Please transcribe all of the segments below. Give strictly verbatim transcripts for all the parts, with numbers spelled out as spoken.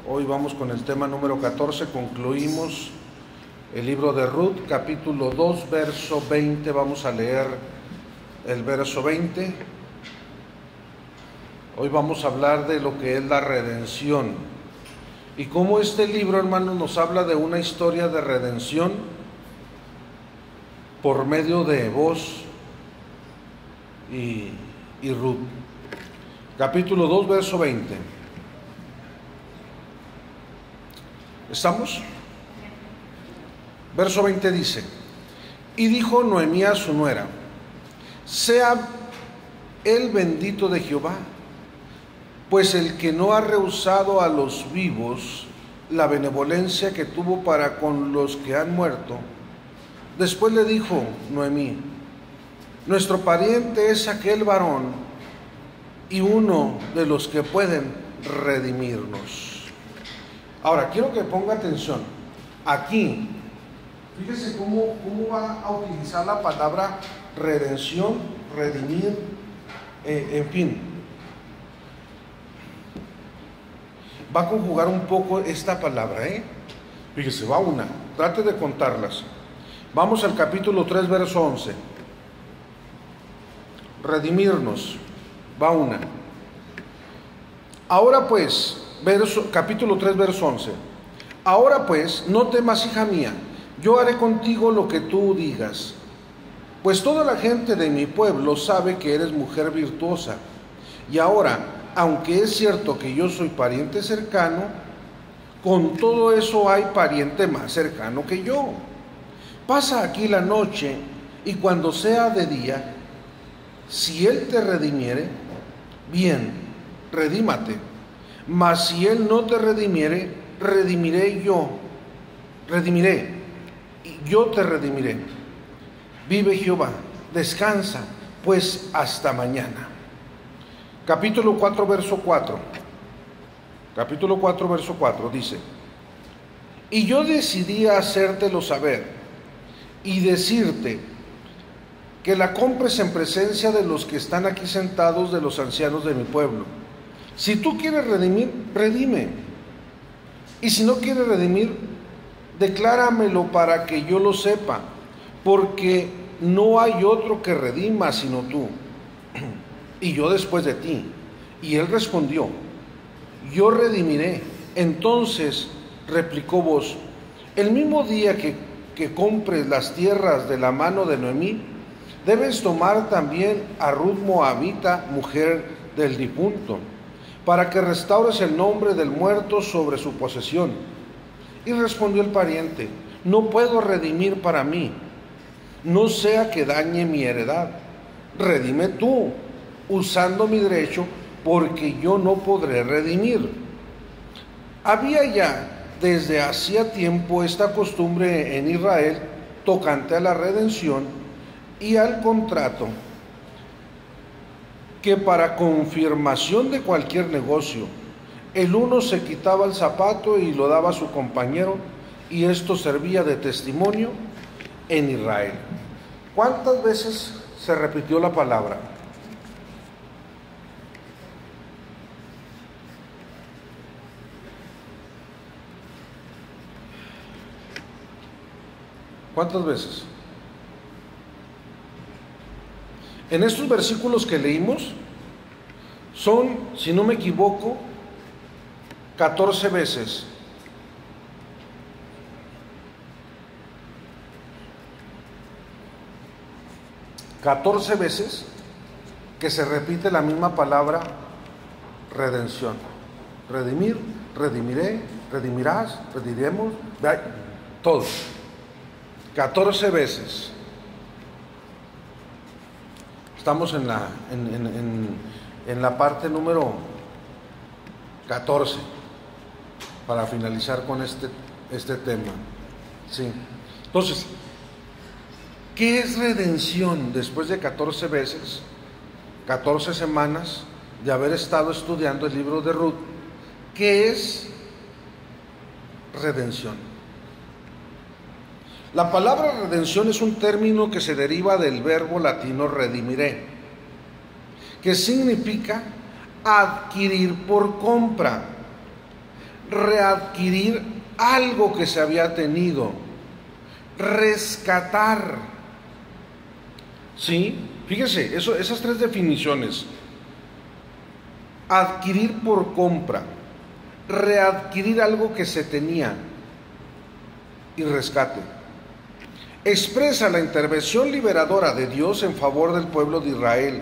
Hoy vamos con el tema número catorce, concluimos el libro de Ruth, capítulo dos, verso veinte, vamos a leer el verso veinte. Hoy vamos a hablar de lo que es la redención y cómo este libro, hermanos, nos habla de una historia de redención por medio de Booz y, y Ruth. Capítulo dos, verso veinte. ¿Estamos? Verso veinte dice: y dijo Noemí a su nuera: sea el bendito de Jehová, pues el que no ha rehusado a los vivos la benevolencia que tuvo para con los que han muerto. Después le dijo Noemí: nuestro pariente es aquel varón y uno de los que pueden redimirnos. Ahora, quiero que ponga atención. Aquí, fíjese cómo, cómo va a utilizar la palabra redención, redimir, eh, en fin. Va a conjugar un poco esta palabra, ¿eh? Fíjese, va una. Trate de contarlas. Vamos al capítulo tres, verso once. Redimirnos. Va una. Ahora pues... Verso, capítulo tres, verso once. Ahora pues, no temas, hija mía, yo haré contigo lo que tú digas, pues toda la gente de mi pueblo sabe que eres mujer virtuosa. Y ahora, aunque es cierto que yo soy pariente cercano, con todo eso hay pariente más cercano que yo. Pasa aquí la noche, y cuando sea de día, si él te redimiere, bien, redímate. Mas si él no te redimiere, redimiré yo, redimiré, y yo te redimiré. Vive Jehová, descansa, pues hasta mañana. Capítulo cuatro, verso cuatro. Capítulo cuatro, verso cuatro, dice: y yo decidí hacértelo saber y decirte que la compres en presencia de los que están aquí sentados, de los ancianos de mi pueblo. Si tú quieres redimir, redime. Y si no quieres redimir, decláramelo para que yo lo sepa, porque no hay otro que redima sino tú, y yo después de ti. Y él respondió: yo redimiré. Entonces replicó Booz: el mismo día que, que compres las tierras de la mano de Noemí, debes tomar también a Ruth moabita, mujer del difunto, para que restaures el nombre del muerto sobre su posesión. Y respondió el pariente: no puedo redimir para mí, no sea que dañe mi heredad. Redime tú, usando mi derecho, porque yo no podré redimir. Había ya desde hacía tiempo esta costumbre en Israel tocante a la redención y al contrato, que para confirmación de cualquier negocio, el uno se quitaba el zapato y lo daba a su compañero, y esto servía de testimonio en Israel. ¿Cuántas veces se repitió la palabra? ¿Cuántas veces? En estos versículos que leímos, son, si no me equivoco, catorce veces. catorce veces que se repite la misma palabra redención. Redimir, redimiré, redimirás, rediremos, todo. catorce veces. Estamos en la, en, en, en, en la parte número catorce, para finalizar con este, este tema. Sí. Entonces, ¿qué es redención? Después de catorce veces, catorce semanas de haber estado estudiando el libro de Ruth, ¿qué es redención? La palabra redención es un término que se deriva del verbo latino redimiré, que significa adquirir por compra, readquirir algo que se había tenido, rescatar. ¿Sí? Fíjese, eso, esas tres definiciones: adquirir por compra, readquirir algo que se tenía y rescate. Expresa la intervención liberadora de Dios en favor del pueblo de Israel.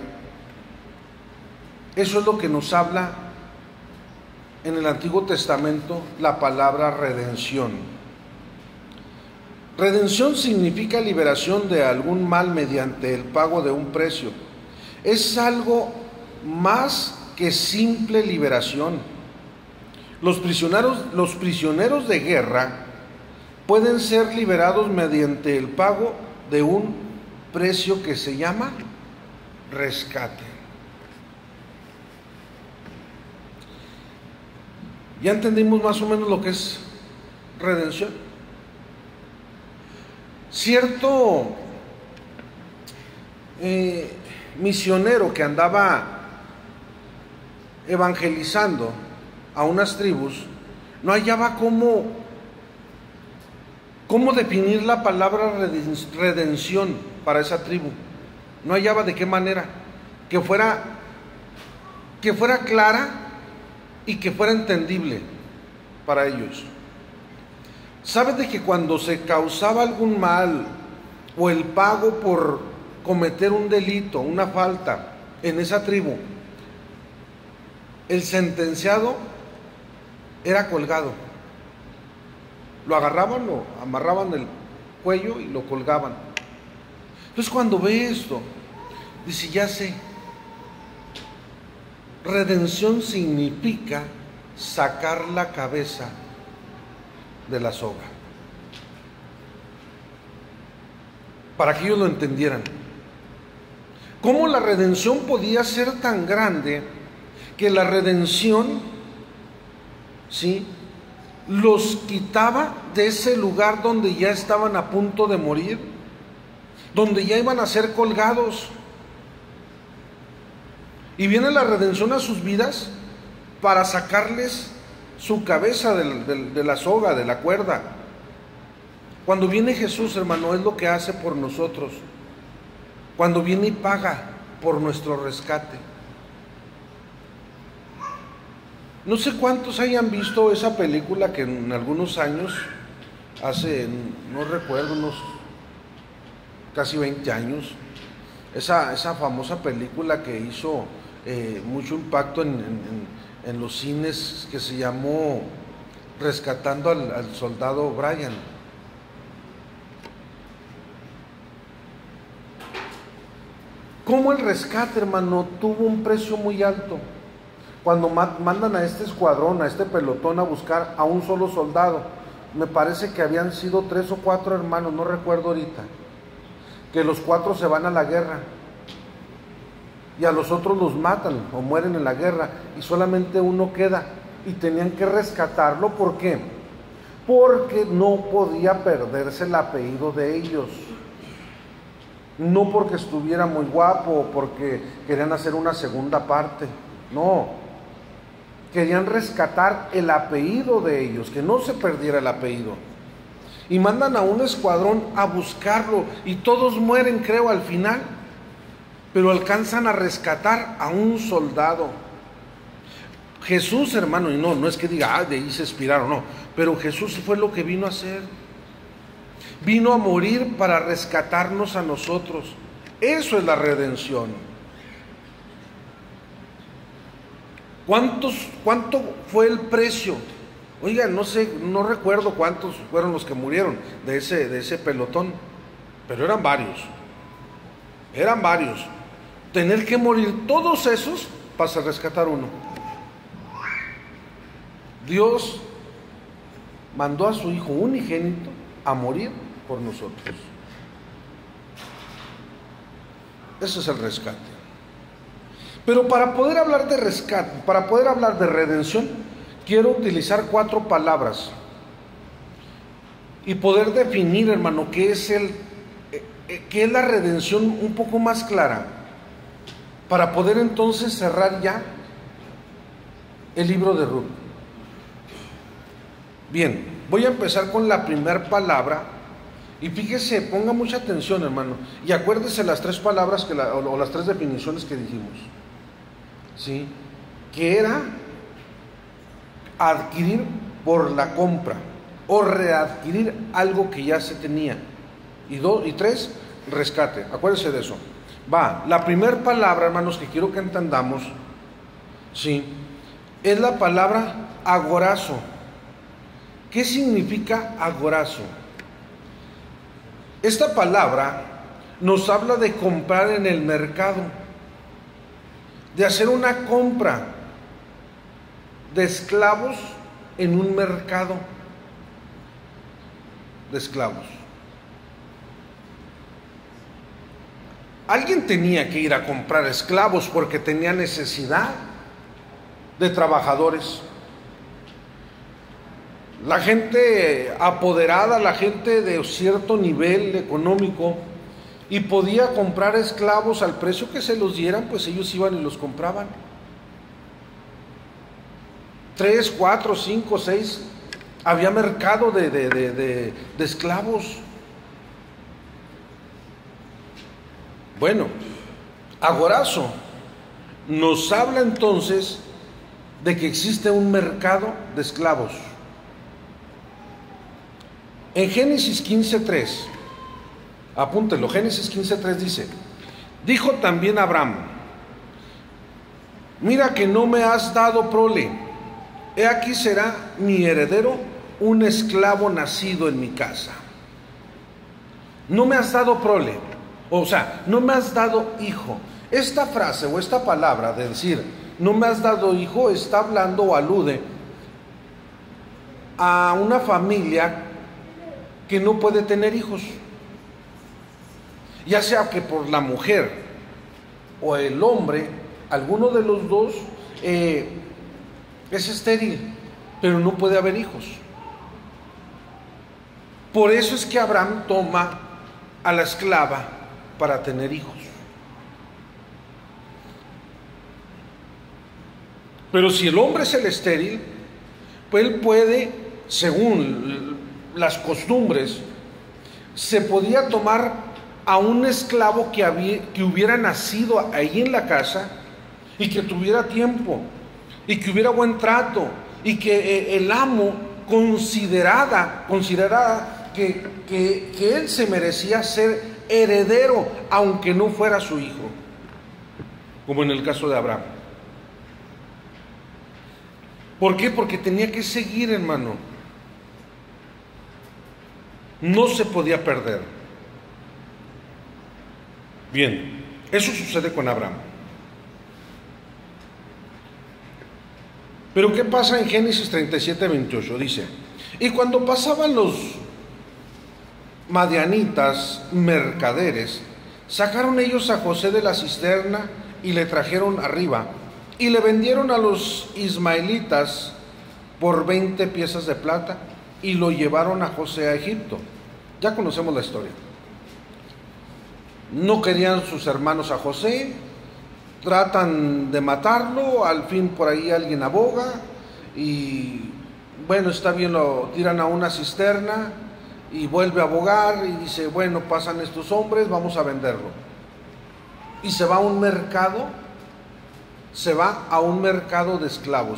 Eso es lo que nos habla en el Antiguo Testamento la palabra redención. Redención significa liberación de algún mal mediante el pago de un precio. Es algo más que simple liberación. Los prisioneros, los prisioneros de guerra pueden ser liberados mediante el pago de un precio que se llama rescate. Ya entendimos más o menos lo que es redención. Cierto eh, misionero que andaba evangelizando a unas tribus no hallaba cómo, cómo definir la palabra redención para esa tribu. No hallaba de qué manera que fuera, que fuera clara y que fuera entendible para ellos. ¿Sabes de que cuando se causaba algún mal o el pago por cometer un delito, una falta en esa tribu, el sentenciado era colgado? Lo agarraban, lo amarraban del cuello y lo colgaban. Entonces, cuando ve esto, dice: ya sé, redención significa sacar la cabeza de la soga. Para que ellos lo entendieran. ¿Cómo la redención podía ser tan grande que la redención, ¿sí?, los quitaba de ese lugar donde ya estaban a punto de morir, donde ya iban a ser colgados? Y viene la redención a sus vidas para sacarles su cabeza de, de, de la soga, de la cuerda. Cuando viene Jesús, hermano, es lo que hace por nosotros. Cuando viene y paga por nuestro rescate. No sé cuántos hayan visto esa película que en algunos años, hace, no recuerdo, unos casi veinte años, esa, esa famosa película que hizo eh, mucho impacto en, en, en los cines, que se llamó Rescatando al, al Soldado Brian. Cómo el rescate, hermano, tuvo un precio muy alto. Cuando mandan a este escuadrón, a este pelotón, a buscar a un solo soldado, me parece que habían sido tres o cuatro hermanos, no recuerdo ahorita, que los cuatro se van a la guerra y a los otros los matan o mueren en la guerra y solamente uno queda, y tenían que rescatarlo. ¿Por qué? Porque no podía perderse el apellido de ellos. No porque estuviera muy guapo o porque querían hacer una segunda parte, no. Querían rescatar el apellido de ellos, que no se perdiera el apellido. Y mandan a un escuadrón a buscarlo y todos mueren, creo, al final. Pero alcanzan a rescatar a un soldado. Jesús, hermano, y no, no es que diga, ah, de ahí se inspiraron, no. Pero Jesús fue lo que vino a hacer. Vino a morir para rescatarnos a nosotros. Eso es la redención. ¿Cuántos, cuánto fue el precio? Oiga, no sé, no recuerdo cuántos fueron los que murieron de ese, de ese pelotón, pero eran varios. Eran varios. Tener que morir todos esos para rescatar uno. Dios mandó a su Hijo unigénito a morir por nosotros. Ese es el rescate. Pero para poder hablar de rescate, para poder hablar de redención, quiero utilizar cuatro palabras y poder definir, hermano, qué es el, qué es la redención un poco más clara, para poder entonces cerrar ya el libro de Ruth. Bien, voy a empezar con la primera palabra. Y fíjese, ponga mucha atención, hermano. Y acuérdese las tres palabras que la, o, o las tres definiciones que dijimos. ¿Sí? Que era adquirir por la compra o readquirir algo que ya se tenía. Y dos y tres, rescate. Acuérdese de eso. Va, la primera palabra, hermanos, que quiero que entendamos, sí, es la palabra agorazo. ¿Qué significa agorazo? Esta palabra nos habla de comprar en el mercado, de hacer una compra de esclavos en un mercado de esclavos. Alguien tenía que ir a comprar esclavos porque tenía necesidad de trabajadores. La gente apoderada, la gente de cierto nivel económico, y podía comprar esclavos al precio que se los dieran, pues ellos iban y los compraban. Tres, cuatro, cinco, seis, había mercado de, de, de, de, de esclavos. Bueno, agorazo nos habla entonces de que existe un mercado de esclavos. En Génesis quince tres, apúntelo, Génesis quince tres dice: dijo también Abraham, mira que no me has dado prole, he aquí será mi heredero un esclavo nacido en mi casa. No me has dado prole, o sea, no me has dado hijo. Esta frase o esta palabra de decir no me has dado hijo está hablando o alude a una familia que no puede tener hijos, ya sea que por la mujer o el hombre, alguno de los dos eh, es estéril, pero no puede haber hijos. Por eso es que Abraham toma a la esclava para tener hijos. Pero si el hombre es el estéril, pues él puede, según las costumbres, se podía tomar a un esclavo que, había, que hubiera nacido ahí en la casa y que tuviera tiempo y que hubiera buen trato y que eh, el amo considerara, considerara que, que, que él se merecía ser heredero aunque no fuera su hijo, como en el caso de Abraham. ¿Por qué? Porque tenía que seguir, hermano. No se podía perder. Bien, eso sucede con Abraham. Pero ¿qué pasa en Génesis treinta y siete veintiocho? Dice: y cuando pasaban los madianitas mercaderes, sacaron ellos a José de la cisterna y le trajeron arriba, y le vendieron a los ismaelitas por veinte piezas de plata, y lo llevaron a José a Egipto. Ya conocemos la historia. No querían sus hermanos a José, tratan de matarlo, al fin por ahí alguien aboga, y bueno, está bien, lo tiran a una cisterna, y vuelve a abogar, y dice, bueno, pasan estos hombres, vamos a venderlo. Y se va a un mercado, se va a un mercado de esclavos.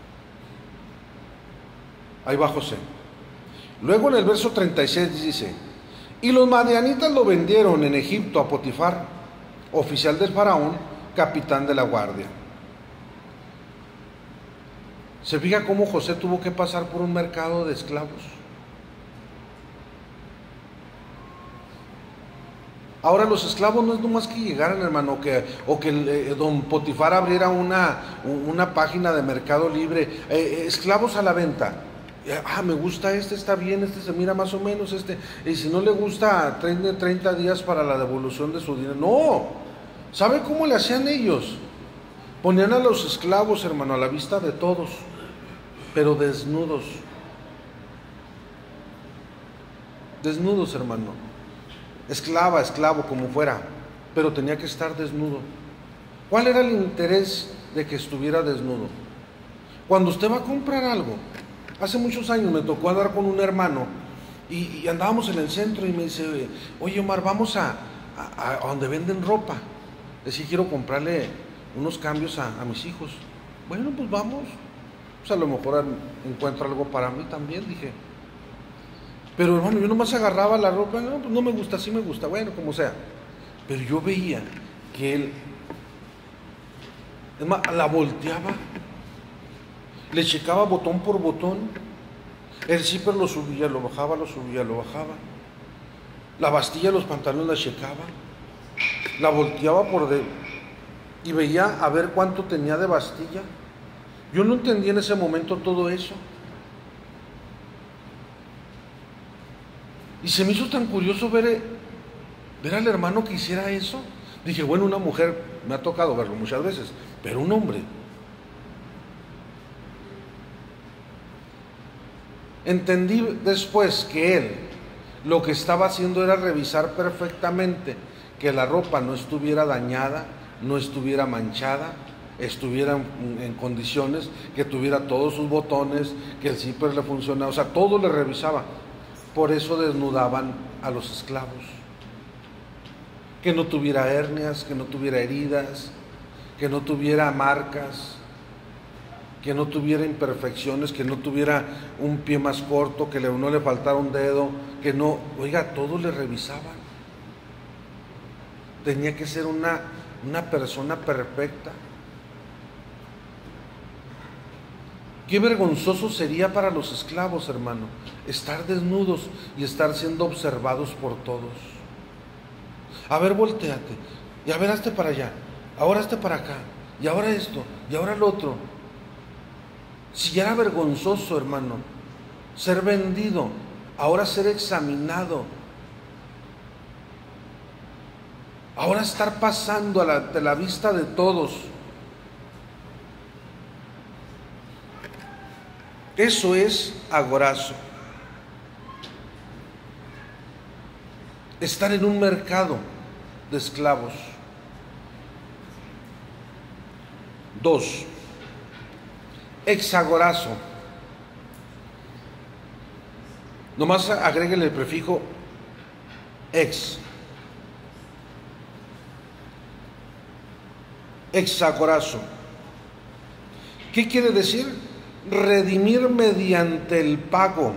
Ahí va José. Luego en el verso treinta y seis dice: y los madianitas lo vendieron en Egipto a Potifar, oficial del faraón, capitán de la guardia. ¿Se fija cómo José tuvo que pasar por un mercado de esclavos? Ahora los esclavos no es nomás que llegaran, hermano, o que, o que eh, don Potifar abriera una, una página de Mercado Libre, eh, eh, esclavos a la venta. Ah, me gusta este, está bien, este se mira más o menos, este, y si no le gusta, treinta días para la devolución de su dinero. No, ¿sabe cómo le hacían ellos? Ponían a los esclavos, hermano, a la vista de todos, pero desnudos. Desnudos, hermano. Esclava, esclavo, como fuera, pero tenía que estar desnudo. ¿Cuál era el interés de que estuviera desnudo? Cuando usted va a comprar algo, Hace muchos años me tocó andar con un hermano y, y andábamos en el centro y me dice, oye Omar, vamos a, a, a donde venden ropa. Le dije, quiero comprarle unos cambios a, a mis hijos. Bueno, pues vamos. Pues a lo mejor encuentro algo para mí también, dije. Pero hermano, yo nomás agarraba la ropa, no, pues no me gusta, sí me gusta, bueno, como sea. Pero yo veía que él, es más, la volteaba, le checaba botón por botón, el zipper lo subía, lo bajaba, lo subía, lo bajaba, la bastilla, los pantalones la checaba, la volteaba por de, y veía a ver cuánto tenía de bastilla. Yo no entendía en ese momento todo eso. Y se me hizo tan curioso ver, ver al hermano que hiciera eso. Dije, bueno, una mujer, me ha tocado verlo muchas veces, pero un hombre. Entendí después que él lo que estaba haciendo era revisar perfectamente que la ropa no estuviera dañada, no estuviera manchada, estuviera en, en condiciones, que tuviera todos sus botones, que el zipper le funcionaba, o sea, todo le revisaba. Por eso desnudaban a los esclavos. Que no tuviera hernias, que no tuviera heridas, que no tuviera marcas, que no tuviera imperfecciones, que no tuviera un pie más corto, que no le faltara un dedo, que no, oiga, todo le revisaban. Tenía que ser una, una persona perfecta. Qué vergonzoso sería para los esclavos, hermano, estar desnudos y estar siendo observados por todos. A ver, volteate, y a ver, hazte para allá, ahora hazte para acá, y ahora esto, y ahora lo otro. Si ya era vergonzoso, hermano, ser vendido, ahora ser examinado, ahora estar pasando a la, de la vista de todos. Eso es agorazo. Estar en un mercado de esclavos. Dos, exagorazo. Nomás agréguele el prefijo ex. Exagorazo. ¿Qué quiere decir? Redimir mediante el pago.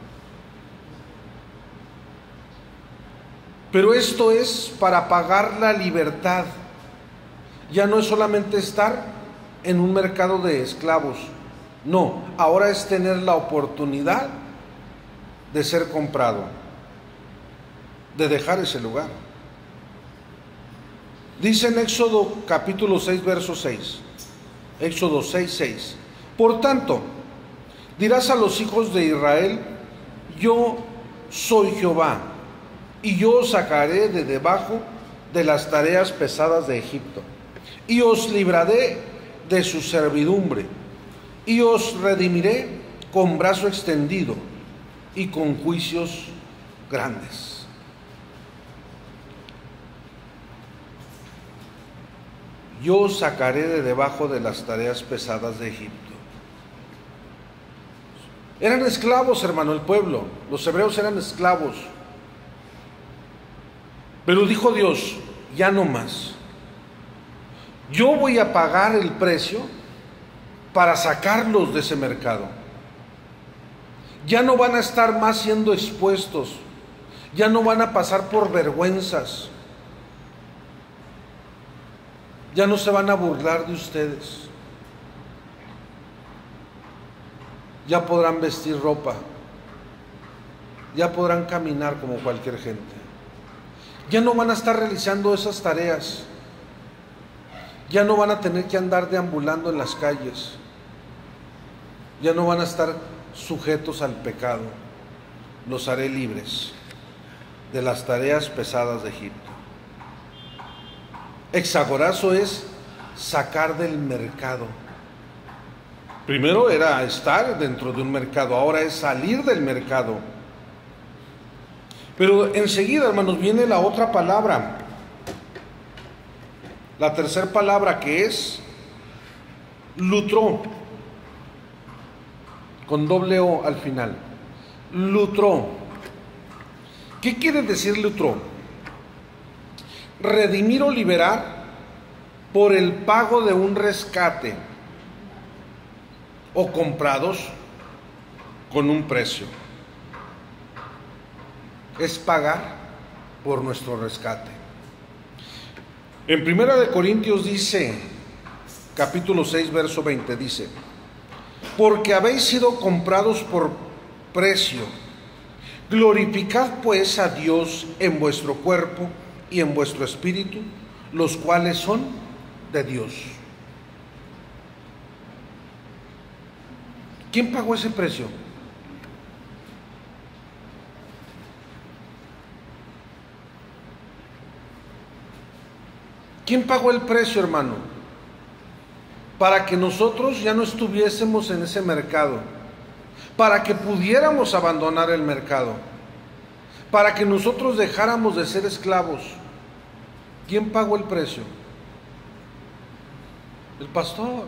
Pero esto es para pagar la libertad. Ya no es solamente estar en un mercado de esclavos. No, ahora es tener la oportunidad de ser comprado, de dejar ese lugar. Dice en Éxodo capítulo seis, verso seis. Éxodo seis, seis. Por tanto, dirás a los hijos de Israel, yo soy Jehová, y yo os sacaré de debajo de las tareas pesadas de Egipto, y os libraré de su servidumbre, y os redimiré con brazo extendido y con juicios grandes. Yo os sacaré de debajo de las tareas pesadas de Egipto. Eran esclavos, hermano, el pueblo. Los hebreos eran esclavos. Pero dijo Dios, ya no más. Yo voy a pagar el precio para sacarlos de ese mercado. Ya no van a estar más siendo expuestos. Ya no van a pasar por vergüenzas. Ya no se van a burlar de ustedes. Ya podrán vestir ropa. Ya podrán caminar como cualquier gente. Ya no van a estar realizando esas tareas. Ya no van a tener que andar deambulando en las calles. Ya no van a estar sujetos al pecado. Los haré libres de las tareas pesadas de Egipto. Exagorazo es sacar del mercado. Primero era estar dentro de un mercado, ahora es salir del mercado. Pero enseguida, hermanos, viene la otra palabra. La tercera palabra, que es lutró. con doble O al final. Lutró. ¿Qué quiere decir lutró? Redimir o liberar por el pago de un rescate o comprados con un precio. Es pagar por nuestro rescate. En Primera de Corintios dice, capítulo seis, verso veinte, dice: porque habéis sido comprados por precio, glorificad pues a Dios en vuestro cuerpo y en vuestro espíritu, los cuales son de Dios. ¿Quién pagó ese precio? ¿Quién pagó el precio, hermano? Para que nosotros ya no estuviésemos en ese mercado, para que pudiéramos abandonar el mercado, para que nosotros dejáramos de ser esclavos. ¿Quién pagó el precio? El pastor.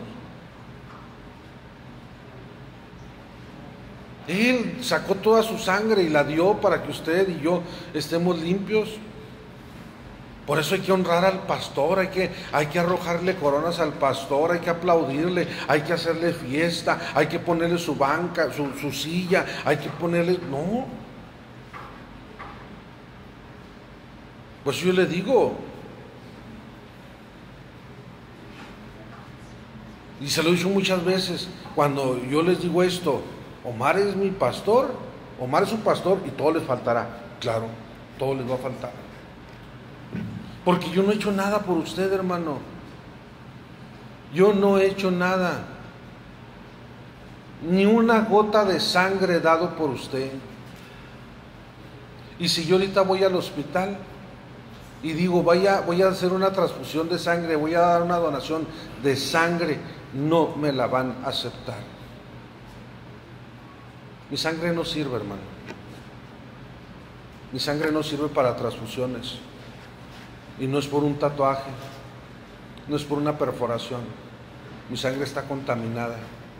Él sacó toda su sangre y la dio para que usted y yo estemos limpios. Por eso hay que honrar al pastor, hay que, hay que arrojarle coronas al pastor, hay que aplaudirle, hay que hacerle fiesta, hay que ponerle su banca, su, su silla, hay que ponerle... No. Pues yo le digo, y se lo he dicho muchas veces, cuando yo les digo esto: Omar es mi pastor, Omar es un pastor y todo les faltará. Claro, todo les va a faltar. Porque yo no he hecho nada por usted, hermano. Yo no he hecho nada. Ni una gota de sangre he dado por usted. Y si yo ahorita voy al hospital y digo, vaya, voy a hacer una transfusión de sangre, voy a dar una donación de sangre, no me la van a aceptar. Mi sangre no sirve, hermano. Mi sangre no sirve para transfusiones. Y no es por un tatuaje, no es por una perforación. Mi sangre está contaminada.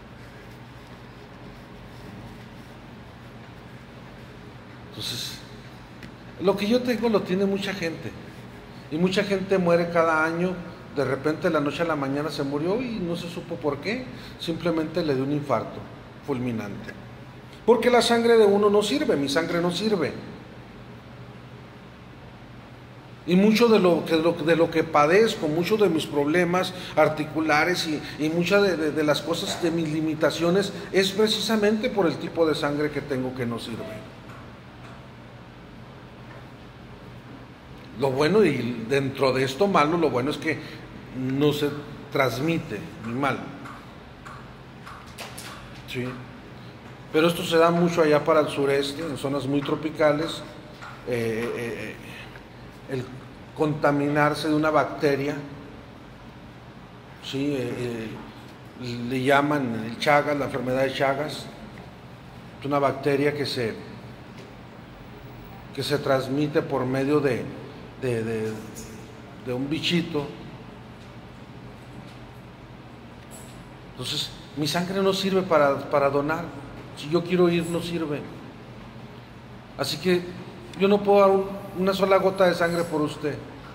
Entonces, lo que yo tengo lo tiene mucha gente. Y mucha gente muere cada año. De repente, de la noche a la mañana se murió y no se supo por qué. Simplemente le dio un infarto fulminante. Porque la sangre de uno no sirve, mi sangre no sirve. Y mucho de lo que, de lo que padezco, muchos de mis problemas articulares y, y muchas de, de, de las cosas, de mis limitaciones, es precisamente por el tipo de sangre que tengo que no sirve. Lo bueno, y dentro de esto malo, lo bueno es que no se transmite ni mal. ¿Sí? Pero esto se da mucho allá para el sureste, en zonas muy tropicales. Eh, eh, el contaminarse de una bacteria, ¿sí? eh, eh, le llaman el Chagas, la enfermedad de Chagas. Es una bacteria que se, que se transmite por medio de, de, de, de un bichito. Entonces, mi sangre no sirve para, para donar. Si yo quiero ir, no sirve. Así que yo no puedo dar un, una sola gota de sangre por usted.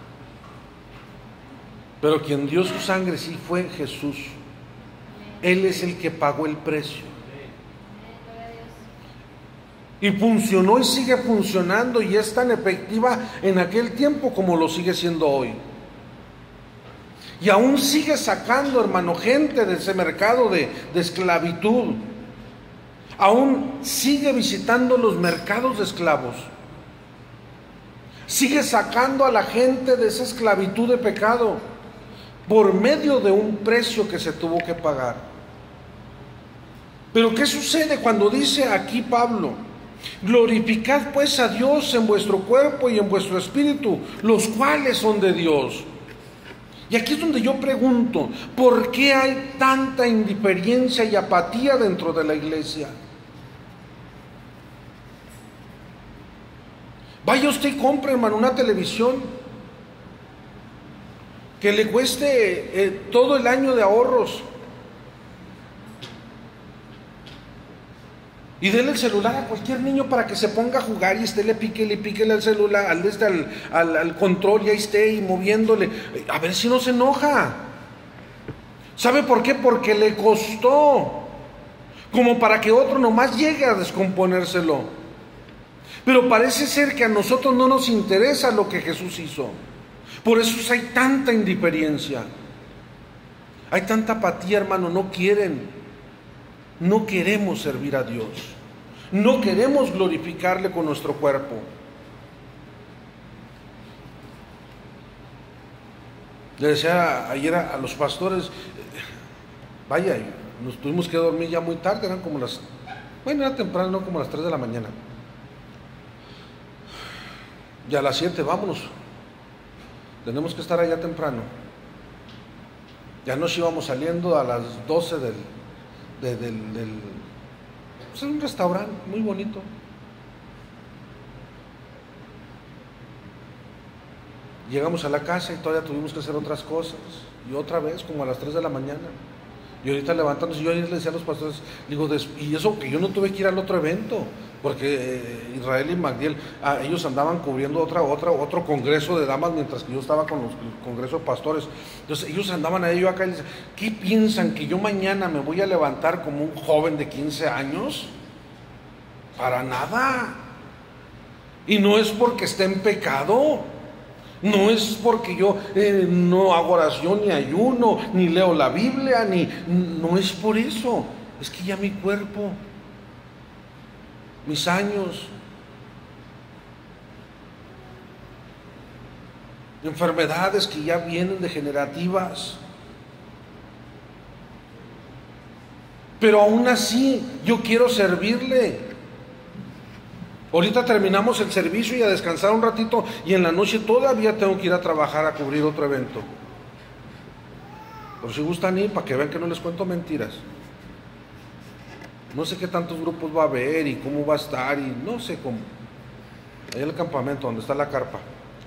Pero quien dio su sangre sí fue Jesús. Él es el que pagó el precio. Y funcionó y sigue funcionando y es tan efectiva en aquel tiempo como lo sigue siendo hoy. Y aún sigue sacando, hermano, gente de ese mercado de, de esclavitud. Aún sigue visitando los mercados de esclavos. Sigue sacando a la gente de esa esclavitud de pecado por medio de un precio que se tuvo que pagar. Pero ¿qué sucede cuando dice aquí Pablo? Glorificad pues a Dios en vuestro cuerpo y en vuestro espíritu, los cuales son de Dios. Y aquí es donde yo pregunto, ¿por qué hay tanta indiferencia y apatía dentro de la iglesia? Vaya usted y compre, hermano, una televisión que le cueste eh, todo el año de ahorros. Y denle el celular a cualquier niño para que se ponga a jugar y esté, le pique, le pique al celular, al, este, al, al, al control y ahí esté y moviéndole. A ver si no se enoja. ¿Sabe por qué? Porque le costó. Como para que otro nomás llegue a descomponérselo. Pero parece ser que a nosotros no nos interesa lo que Jesús hizo. Por eso hay tanta indiferencia. Hay tanta apatía, hermano. No quieren. No queremos servir a Dios. No queremos glorificarle con nuestro cuerpo. Le decía ayer a, a los pastores, vaya, nos tuvimos que dormir ya muy tarde, eran como las, bueno, era temprano, no como las tres de la mañana. Y a las siete, vámonos. Tenemos que estar allá temprano. Ya nos íbamos saliendo a las doce del, de, del, del pues es un restaurante muy bonito. Llegamos a la casa y todavía tuvimos que hacer otras cosas. Y otra vez, como a las tres de la mañana. Y ahorita levantándose, yo ayer le decía a los pastores, digo, y eso que yo no tuve que ir al otro evento, porque Israel y Magdiel, ah, ellos andaban cubriendo otra, otra, otro congreso de damas, mientras que yo estaba con los congresos de pastores. Entonces ellos andaban ahí, yo acá, y les decía, ¿qué piensan? ¿Que yo mañana me voy a levantar como un joven de quince años? Para nada. Y no es porque esté en pecado. No es porque yo eh, no hago oración, ni ayuno, ni leo la Biblia, ni no es por eso. Es que ya mi cuerpo, mis años, enfermedades que ya vienen degenerativas. Pero aún así, yo quiero servirle. Ahorita terminamos el servicio y a descansar un ratito, y en la noche todavía tengo que ir a trabajar a cubrir otro evento. Por si gustan ir, para que vean que no les cuento mentiras. No sé qué tantos grupos va a haber y cómo va a estar, y no sé cómo. Ahí en el campamento donde está la carpa.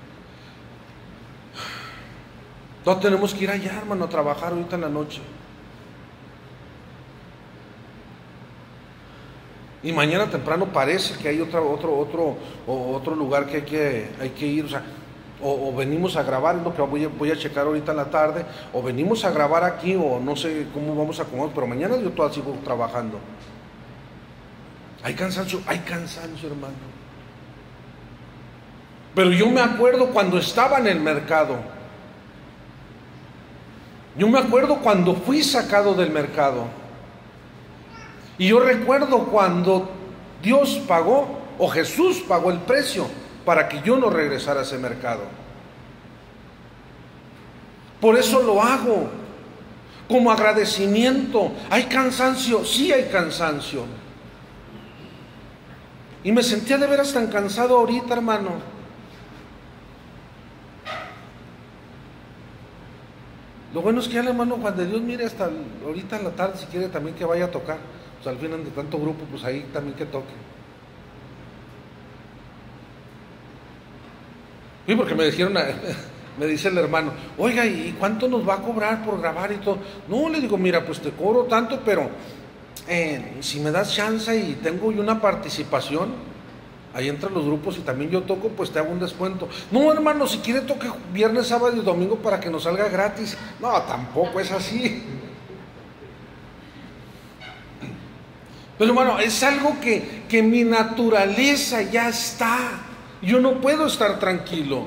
Entonces tenemos que ir allá, hermano, a trabajar ahorita en la noche. Y mañana temprano parece que hay otra, otro, otro, otro lugar que hay que, hay que ir, o sea, o, o venimos a grabar, es lo que voy a, voy a checar ahorita en la tarde, o venimos a grabar aquí, o no sé cómo vamos a acomodar, pero mañana yo todavía sigo trabajando. Hay cansancio, hay cansancio, hermano. Pero yo me acuerdo cuando estaba en el mercado. Yo me acuerdo cuando fui sacado del mercado. Y yo recuerdo cuando Dios pagó, o Jesús pagó el precio para que yo no regresara a ese mercado. Por eso lo hago, como agradecimiento. ¿Hay cansancio? Sí hay cansancio. Y me sentía de veras tan cansado ahorita, hermano. Lo bueno es que ya el hermano Juan de Dios, mire, hasta ahorita en la tarde, si quiere también que vaya a tocar. Pues al final de tanto grupo, pues ahí también que toque. Sí, porque me dijeron, me dice el hermano, oiga, ¿y cuánto nos va a cobrar por grabar y todo? No, le digo, mira, pues te cobro tanto, pero eh, si me das chance y tengo yo una participación ahí entre los grupos y también yo toco, pues te hago un descuento. No, hermano, si quiere toque viernes, sábado y domingo para que nos salga gratis. No, tampoco es así. Pero hermano, es algo que, que mi naturaleza ya está. Yo no puedo estar tranquilo.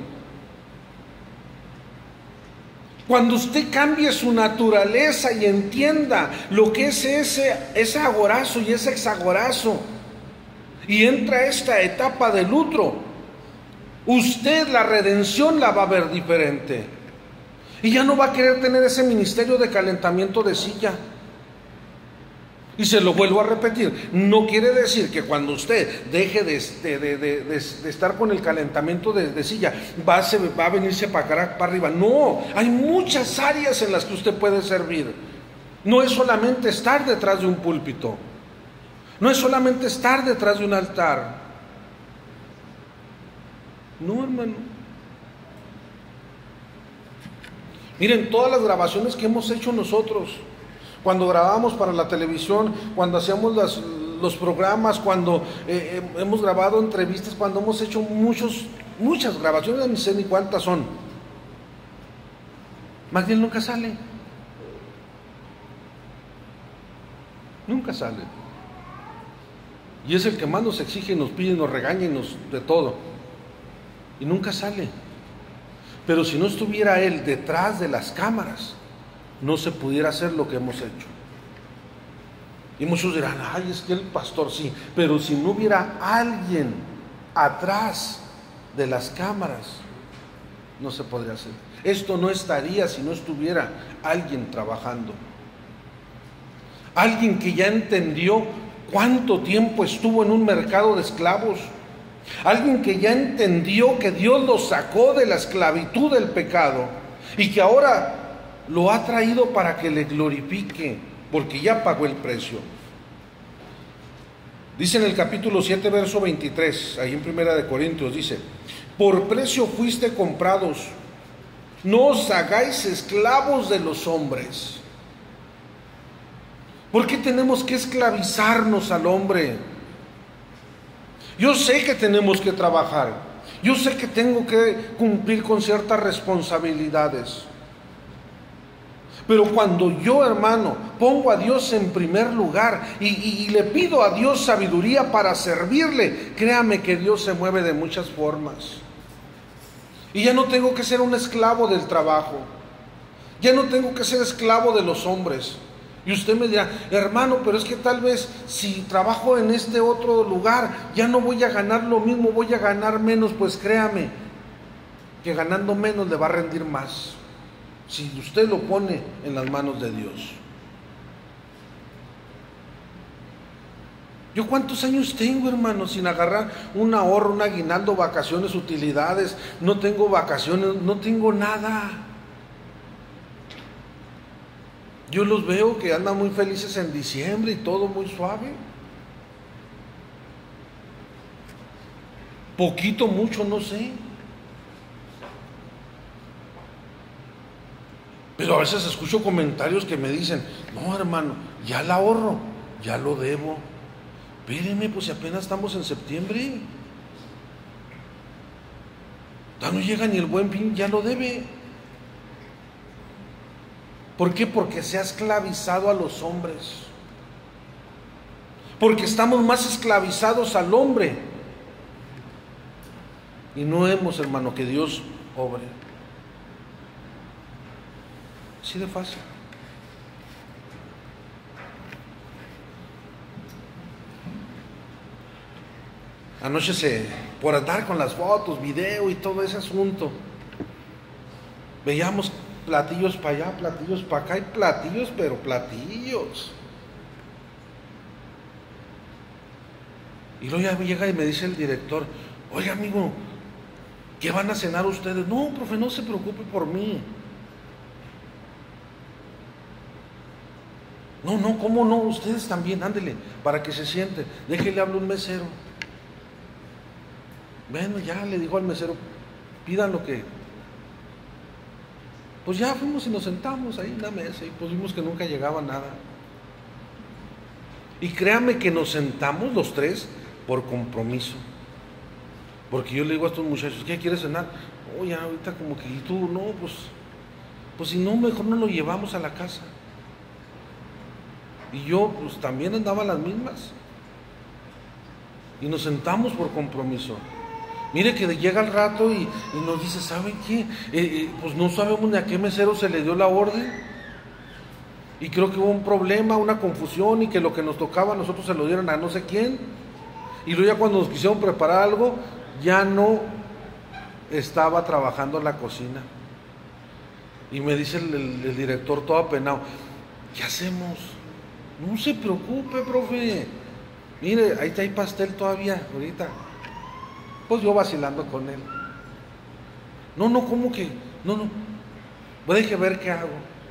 Cuando usted cambie su naturaleza y entienda lo que es ese, ese agorazo y ese exagorazo, y entra a esta etapa del luto, usted la redención la va a ver diferente. Y ya no va a querer tener ese ministerio de calentamiento de silla. Y se lo vuelvo a repetir, no quiere decir que cuando usted deje de, de, de, de, de, de estar con el calentamiento de, de silla, va a, se, va a venirse para acá, para arriba. No, hay muchas áreas en las que usted puede servir. No es solamente estar detrás de un púlpito, no es solamente estar detrás de un altar. No, hermano. Miren, todas las grabaciones que hemos hecho nosotros, cuando grabábamos para la televisión, cuando hacíamos las, los programas, cuando eh, hemos grabado entrevistas, cuando hemos hecho muchos, muchas grabaciones, no sé ni cuántas son. Magdiel nunca sale. Nunca sale. Y es el que más nos exige, nos pide, nos regaña y nos de todo. Y nunca sale. Pero si no estuviera él detrás de las cámaras, no se pudiera hacer lo que hemos hecho. Y muchos dirán, ay, es que el pastor sí, pero si no hubiera alguien atrás de las cámaras, no se podría hacer. Esto no estaría si no estuviera alguien trabajando. Alguien que ya entendió cuánto tiempo estuvo en un mercado de esclavos. Alguien que ya entendió que Dios lo sacó de la esclavitud del pecado y que ahora lo ha traído para que le glorifique, porque ya pagó el precio. Dice en el capítulo siete, verso veintitrés, ahí en Primera de Corintios, dice: por precio fuiste comprados, no os hagáis esclavos de los hombres. ¿Por qué tenemos que esclavizarnos al hombre? Yo sé que tenemos que trabajar, yo sé que tengo que cumplir con ciertas responsabilidades, pero cuando yo, hermano, pongo a Dios en primer lugar y, y, y le pido a Dios sabiduría para servirle, créame que Dios se mueve de muchas formas. Y ya no tengo que ser un esclavo del trabajo, ya no tengo que ser esclavo de los hombres. Y usted me dirá, hermano, pero es que tal vez si trabajo en este otro lugar, ya no voy a ganar lo mismo, voy a ganar menos. Pues créame, que ganando menos le va a rendir más, si usted lo pone en las manos de Dios. ¿Yo cuántos años tengo, hermano, sin agarrar un ahorro, un aguinaldo, vacaciones, utilidades? No tengo vacaciones, no tengo nada. Yo los veo que andan muy felices en diciembre y todo muy suave. Poquito, mucho, no sé. Pero a veces escucho comentarios que me dicen, no, hermano, ya el ahorro, ya lo debo. Espérenme, pues si apenas estamos en septiembre. Ya no llega ni el Buen Fin, ya lo debe. ¿Por qué? Porque se ha esclavizado a los hombres. Porque estamos más esclavizados al hombre. Y no hemos, hermano, que Dios obre. Así de fácil. Anoche se, por andar con las fotos, video y todo ese asunto, veíamos platillos para allá, platillos para acá, y platillos, pero platillos. Y luego ya llega y me dice el director, oiga, amigo, ¿qué van a cenar ustedes? No, profe, no se preocupe por mí. No, no, ¿cómo no? Ustedes también, ándele, para que se siente. Déjele hablar un mesero. Bueno, ya le dijo al mesero, pidan lo que... Pues ya fuimos y nos sentamos ahí en la mesa y pues vimos que nunca llegaba nada. Y créame que nos sentamos los tres por compromiso. Porque yo le digo a estos muchachos, ¿qué quieres cenar? Oye, oh, ahorita como que, ¿y tú? No, pues, pues si no, mejor no lo llevamos a la casa. Y yo pues también andaba a las mismas. Y nos sentamos por compromiso. Mire que llega el rato y, y nos dice, ¿saben qué? Eh, eh, pues no sabemos ni a qué mesero se le dio la orden. Y creo que hubo un problema, una confusión, y que lo que nos tocaba a nosotros se lo dieron a no sé quién. Y luego ya cuando nos quisieron preparar algo, ya no estaba trabajando en la cocina. Y me dice el, el, el director todo apenado, ¿qué hacemos? No se preocupe, profe. Mire, ahí está, hay pastel todavía, ahorita. Pues yo vacilando con él. No, no, ¿cómo que? No, no. Voy a ver qué hago.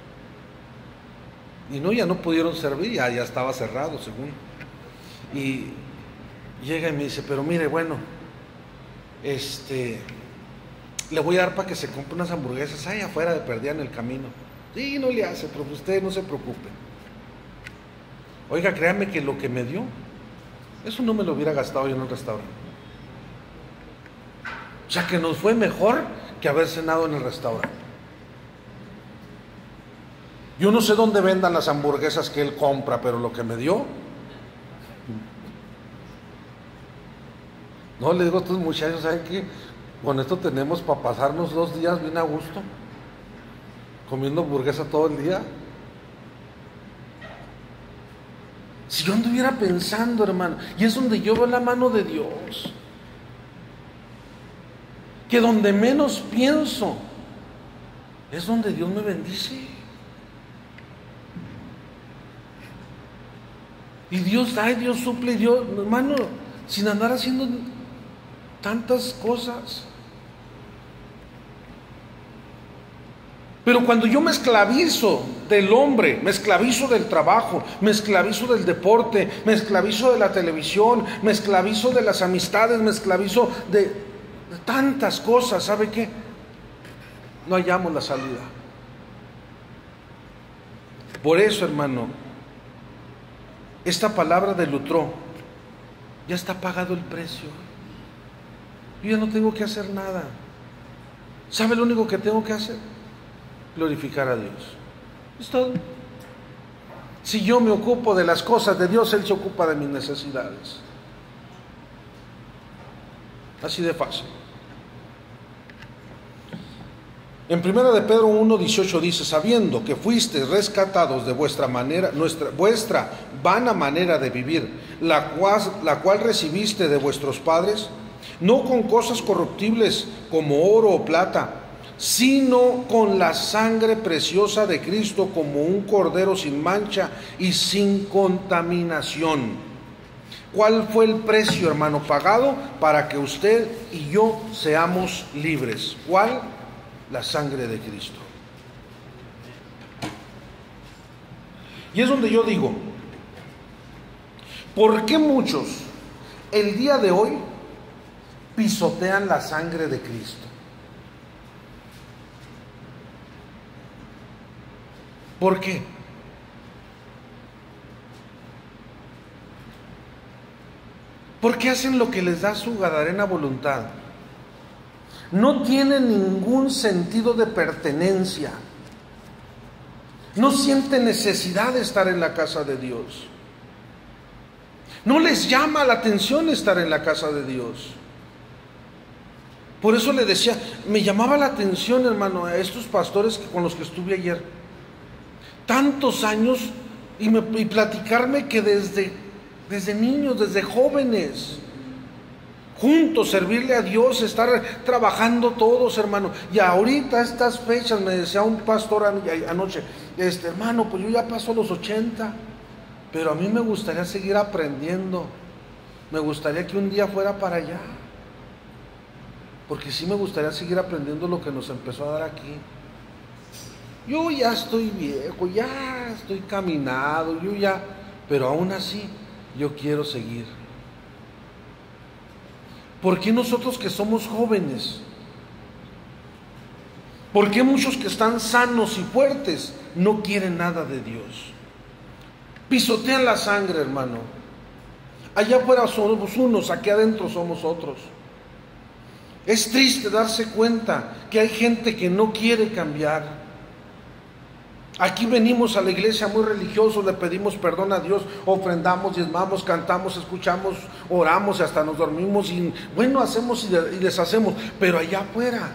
Y no, ya no pudieron servir, ya, ya estaba cerrado, según. Y llega y me dice, pero mire, bueno, este, le voy a dar para que se compre unas hamburguesas ahí afuera de perdida en el camino. Sí, no le hace, pero usted no se preocupe. Oiga, créame que lo que me dio Eso no me lo hubiera gastado yo en un restaurante. O sea que nos fue mejor que haber cenado en el restaurante. Yo no sé dónde vendan las hamburguesas que él compra, pero lo que me dio. No, le digo a estos muchachos, ¿saben qué? Con esto tenemos para pasarnos dos días bien a gusto, comiendo hamburguesa todo el día. Si yo anduviera pensando, hermano, y es donde yo veo la mano de Dios, que donde menos pienso, es donde Dios me bendice. Y Dios da y Dios suple, y Dios, hermano, sin andar haciendo tantas cosas. Pero cuando yo me esclavizo del hombre, me esclavizo del trabajo, me esclavizo del deporte, me esclavizo de la televisión, me esclavizo de las amistades, me esclavizo de, de tantas cosas, ¿sabe qué? No hallamos la salida. Por eso, hermano, esta palabra de Lutero, ya está pagado el precio. Yo ya no tengo que hacer nada. ¿Sabe lo único que tengo que hacer? Glorificar a Dios. Es todo. Si yo me ocupo de las cosas de Dios, Él se ocupa de mis necesidades. Así de fácil. En primera de Pedro uno dieciocho dice: sabiendo que fuisteis rescatados de vuestra manera, nuestra, vuestra vana manera de vivir, la cual, la cual recibiste de vuestros padres, no con cosas corruptibles como oro o plata, sino con la sangre preciosa de Cristo, como un cordero sin mancha y sin contaminación. ¿Cuál fue el precio, hermano, pagado para que usted y yo seamos libres? ¿Cuál? La sangre de Cristo. Y es donde yo digo, ¿por qué muchos el día de hoy pisotean la sangre de Cristo? ¿Por qué? Porque hacen lo que les da su gadarena voluntad. No tienen ningún sentido de pertenencia. No sienten necesidad de estar en la casa de Dios. No les llama la atención estar en la casa de Dios. Por eso le decía, me llamaba la atención, hermano, a estos pastores que, con los que estuve ayer. Tantos años y, me, y platicarme que desde, desde niños, desde jóvenes, juntos, servirle a Dios, estar trabajando todos, hermano. Y ahorita, estas fechas, me decía un pastor anoche, este, hermano, pues yo ya paso los ochenta, pero a mí me gustaría seguir aprendiendo. Me gustaría que un día fuera para allá, porque sí me gustaría seguir aprendiendo lo que nos empezó a dar aquí. Yo ya estoy viejo, ya estoy caminado, yo ya, pero aún así, yo quiero seguir. ¿Por qué nosotros que somos jóvenes? ¿Por qué muchos que están sanos y fuertes no quieren nada de Dios? Pisotean la sangre, hermano. Allá afuera somos unos, aquí adentro somos otros. Es triste darse cuenta que hay gente que no quiere cambiar. Aquí venimos a la iglesia muy religiosos, le pedimos perdón a Dios, ofrendamos, diezmamos, cantamos, escuchamos, oramos y hasta nos dormimos y bueno, hacemos y deshacemos, pero allá afuera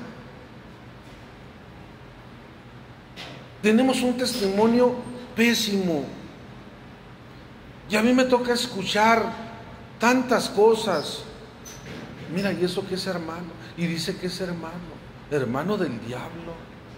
tenemos un testimonio pésimo. Y a mí me toca escuchar tantas cosas. Mira, ¿y eso qué es, hermano? Y dice que es hermano, hermano del diablo.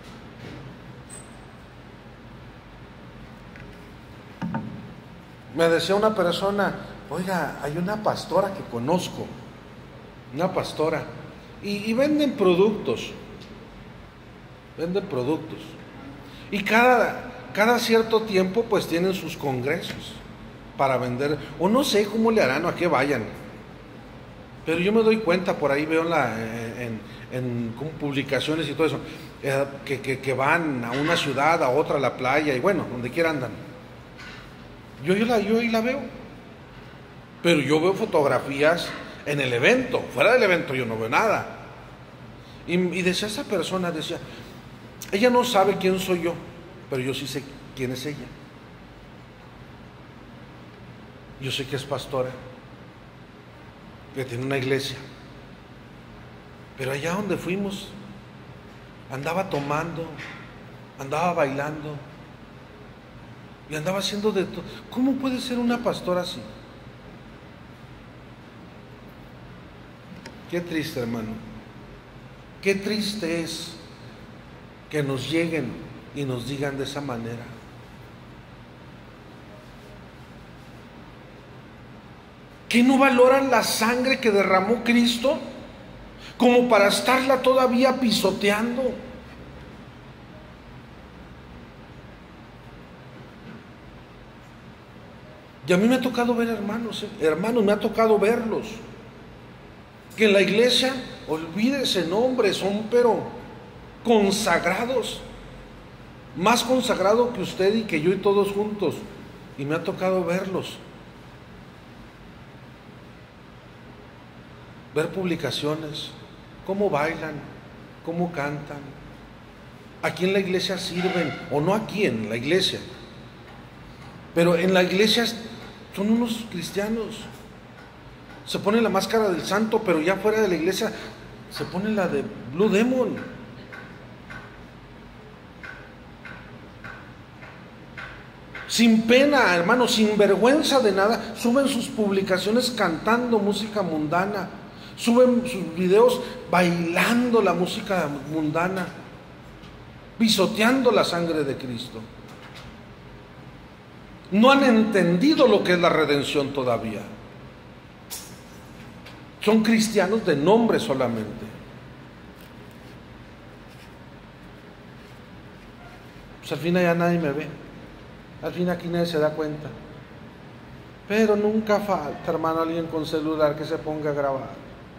Me decía una persona, oiga, hay una pastora que conozco, una pastora, y, y venden productos, venden productos, y cada, cada cierto tiempo pues tienen sus congresos para vender, o no sé cómo le harán o a qué vayan, pero yo me doy cuenta, por ahí veo en, la, en, en, en publicaciones y todo eso, eh, que, que, que van a una ciudad, a otra, a la playa, y bueno, donde quiera andan. Yo, yo, la, yo ahí la veo, pero yo veo fotografías en el evento. Fuera del evento yo no veo nada. Y, y decía esa persona, decía, ella no sabe quién soy yo, pero yo sí sé quién es ella. Yo sé que es pastora, que tiene una iglesia, pero allá donde fuimos andaba tomando, andaba bailando y andaba haciendo de todo. ¿Cómo puede ser una pastora así? Qué triste, hermano. Qué triste es que nos lleguen y nos digan de esa manera. ¿Que no valoran la sangre que derramó Cristo como para estarla todavía pisoteando? Y a mí me ha tocado ver hermanos, eh, hermanos, me ha tocado verlos, que en la iglesia, olvídese nombres, son pero consagrados, más consagrados que usted y que yo y todos juntos, y me ha tocado verlos. Ver publicaciones, cómo bailan, cómo cantan, aquí en la iglesia sirven, o no aquí en la iglesia, pero en la iglesia son unos cristianos, se ponen la máscara del santo, pero ya fuera de la iglesia se pone la de Blue Demon. Sin pena, hermanos, sin vergüenza de nada, suben sus publicaciones cantando música mundana, suben sus videos bailando la música mundana, pisoteando la sangre de Cristo. No han entendido lo que es la redención todavía. Son cristianos de nombre solamente. Pues al fin ya nadie me ve. Al fin aquí nadie se da cuenta. Pero nunca falta, hermano, alguien con celular que se ponga a grabar.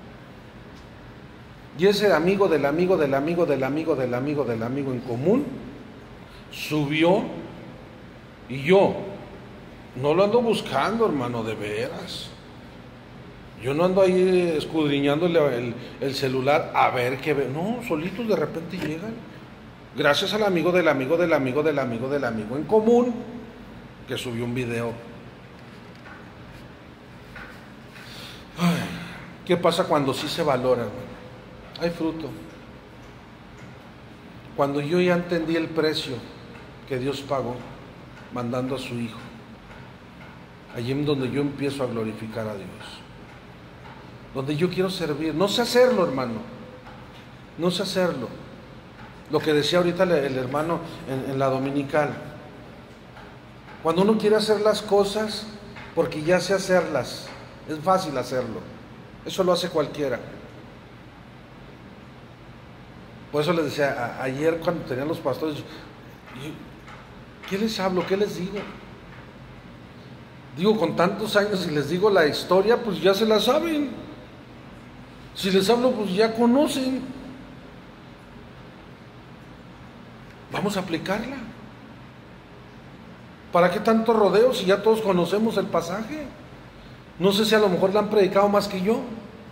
Y ese amigo del amigo del amigo del amigo del amigo del amigo en común subió, y yo no lo ando buscando, hermano, de veras. Yo no ando ahí escudriñándole el, el celular a ver qué ve. No, solitos de repente llegan. Gracias al amigo del amigo del amigo del amigo del amigo en común que subió un video. Ay, ¿qué pasa cuando sí se valora, hermano? Hay fruto. Cuando yo ya entendí el precio que Dios pagó mandando a su Hijo, allí es donde yo empiezo a glorificar a Dios, donde yo quiero servir. No sé hacerlo, hermano, no sé hacerlo. Lo que decía ahorita el hermano en, en la dominical, cuando uno quiere hacer las cosas porque ya sé hacerlas, es fácil hacerlo, eso lo hace cualquiera. Por eso les decía a, ayer cuando tenían los pastores, ¿qué les hablo? ¿Qué les digo? Digo, con tantos años, si les digo la historia, pues ya se la saben. Si les hablo, pues ya conocen. Vamos a aplicarla. ¿Para qué tanto rodeo si ya todos conocemos el pasaje? No sé si a lo mejor la han predicado más que yo.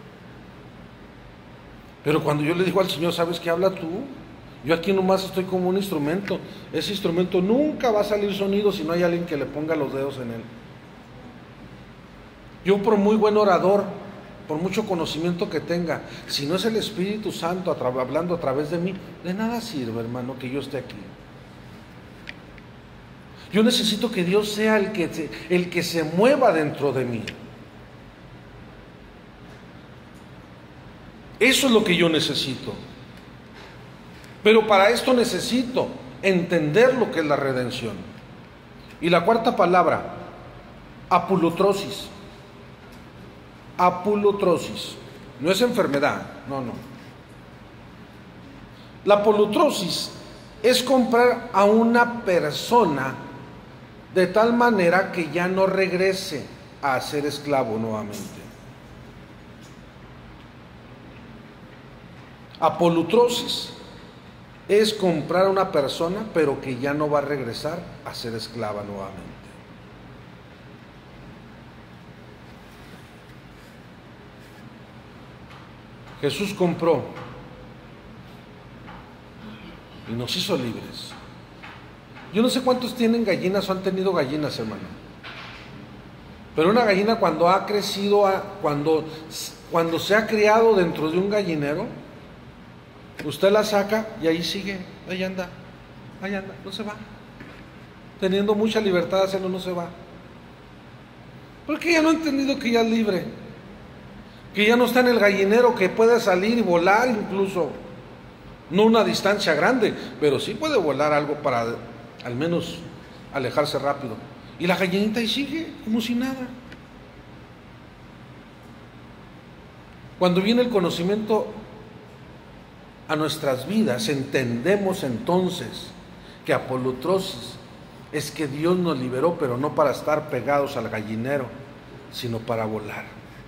Pero cuando yo le digo al Señor, ¿sabes qué? Habla tú. Yo aquí nomás estoy como un instrumento. Ese instrumento nunca va a salir sonido si no hay alguien que le ponga los dedos en él. Yo, por muy buen orador, por mucho conocimiento que tenga, si no es el Espíritu Santo a tra- hablando a través de mí, de nada sirve, hermano, que yo esté aquí. Yo necesito que Dios sea el que, se, el que se mueva dentro de mí. Eso es lo que yo necesito. Pero para esto necesito entender lo que es la redención. Y la cuarta palabra, apulotrosis. Apulotrosis. No es enfermedad, no, no. La apulotrosis es comprar a una persona de tal manera que ya no regrese a ser esclavo nuevamente. Apolutrosis es comprar a una persona pero que ya no va a regresar a ser esclava nuevamente. Jesús compró y nos hizo libres. Yo no sé cuántos tienen gallinas o han tenido gallinas, hermano. Pero una gallina cuando ha crecido, cuando, cuando se ha criado dentro de un gallinero, usted la saca y ahí sigue, ahí anda, ahí anda, no se va. Teniendo mucha libertad de hacerlo, no se va. Porque ya no ha entendido que ya es libre. Que ya no está en el gallinero, que puede salir y volar incluso. No una distancia grande, pero sí puede volar algo para al menos alejarse rápido. Y la gallinita ahí sigue, como si nada. Cuando viene el conocimiento a nuestras vidas, entendemos entonces que apolutrosis es que Dios nos liberó, pero no para estar pegados al gallinero, sino para volar.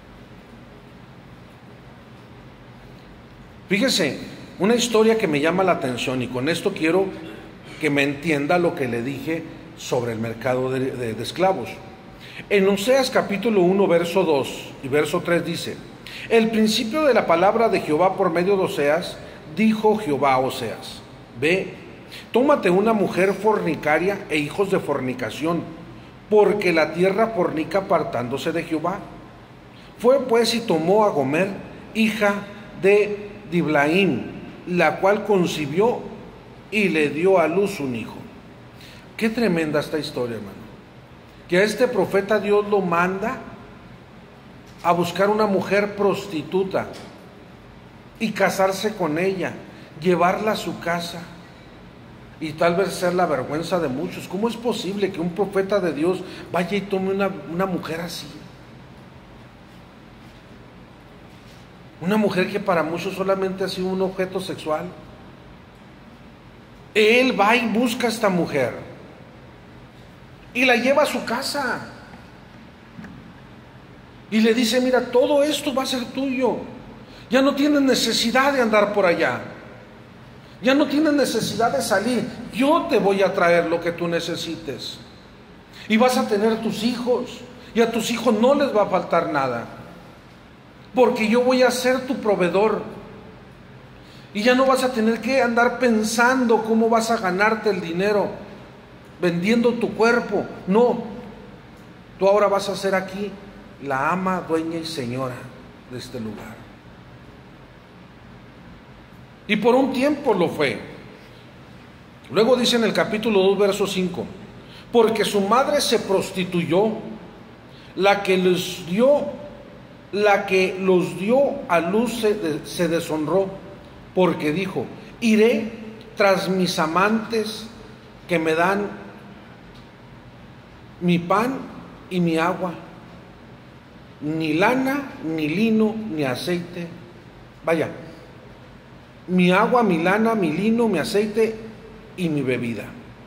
Fíjese, una historia que me llama la atención, y con esto quiero que me entienda lo que le dije sobre el mercado de, de, de esclavos. En Oseas capítulo uno, verso dos y verso tres dice: el principio de la palabra de Jehová por medio de Oseas, dijo Jehová a Oseas: ve, tómate una mujer fornicaria e hijos de fornicación, porque la tierra fornica apartándose de Jehová. Fue pues y tomó a Gomer, hija de Diblaim, la cual concibió y le dio a luz un hijo. Qué tremenda esta historia, hermano. Que a este profeta Dios lo manda a buscar una mujer prostituta y casarse con ella, llevarla a su casa y tal vez ser la vergüenza de muchos. ¿Cómo es posible que un profeta de Dios vaya y tome una, una mujer así? Una mujer que para muchos solamente ha sido un objeto sexual. Él va y busca a esta mujer y la lleva a su casa y le dice: mira, todo esto va a ser tuyo. Ya no tienes necesidad de andar por allá. Ya no tienes necesidad de salir. Yo te voy a traer lo que tú necesites. Y vas a tener tus hijos. Y a tus hijos no les va a faltar nada. Porque yo voy a ser tu proveedor. Y ya no vas a tener que andar pensando cómo vas a ganarte el dinero vendiendo tu cuerpo. No. Tú ahora vas a ser aquí la ama, dueña y señora de este lugar. Y por un tiempo lo fue. Luego dice en el capítulo dos, verso cinco: porque su madre se prostituyó, la que los dio, la que los dio a luz se, se deshonró, porque dijo: iré tras mis amantes que me dan mi pan y mi agua, ni lana, ni lino, ni aceite. Vaya, mi agua, mi lana, mi lino, mi aceite y mi bebida.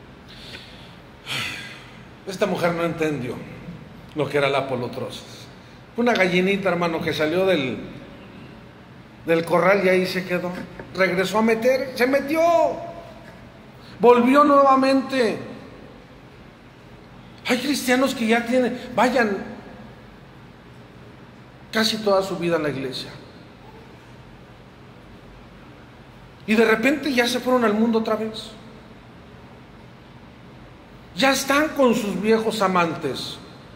Esta mujer no entendió lo que era la apolutrosis. Una gallinita, hermano, que salió del, del corral y ahí se quedó. Regresó a meter, se metió. Volvió nuevamente. Hay cristianos que ya tienen, vayan casi toda su vida a la iglesia. Y de repente ya se fueron al mundo otra vez. Ya están con sus viejos amantes.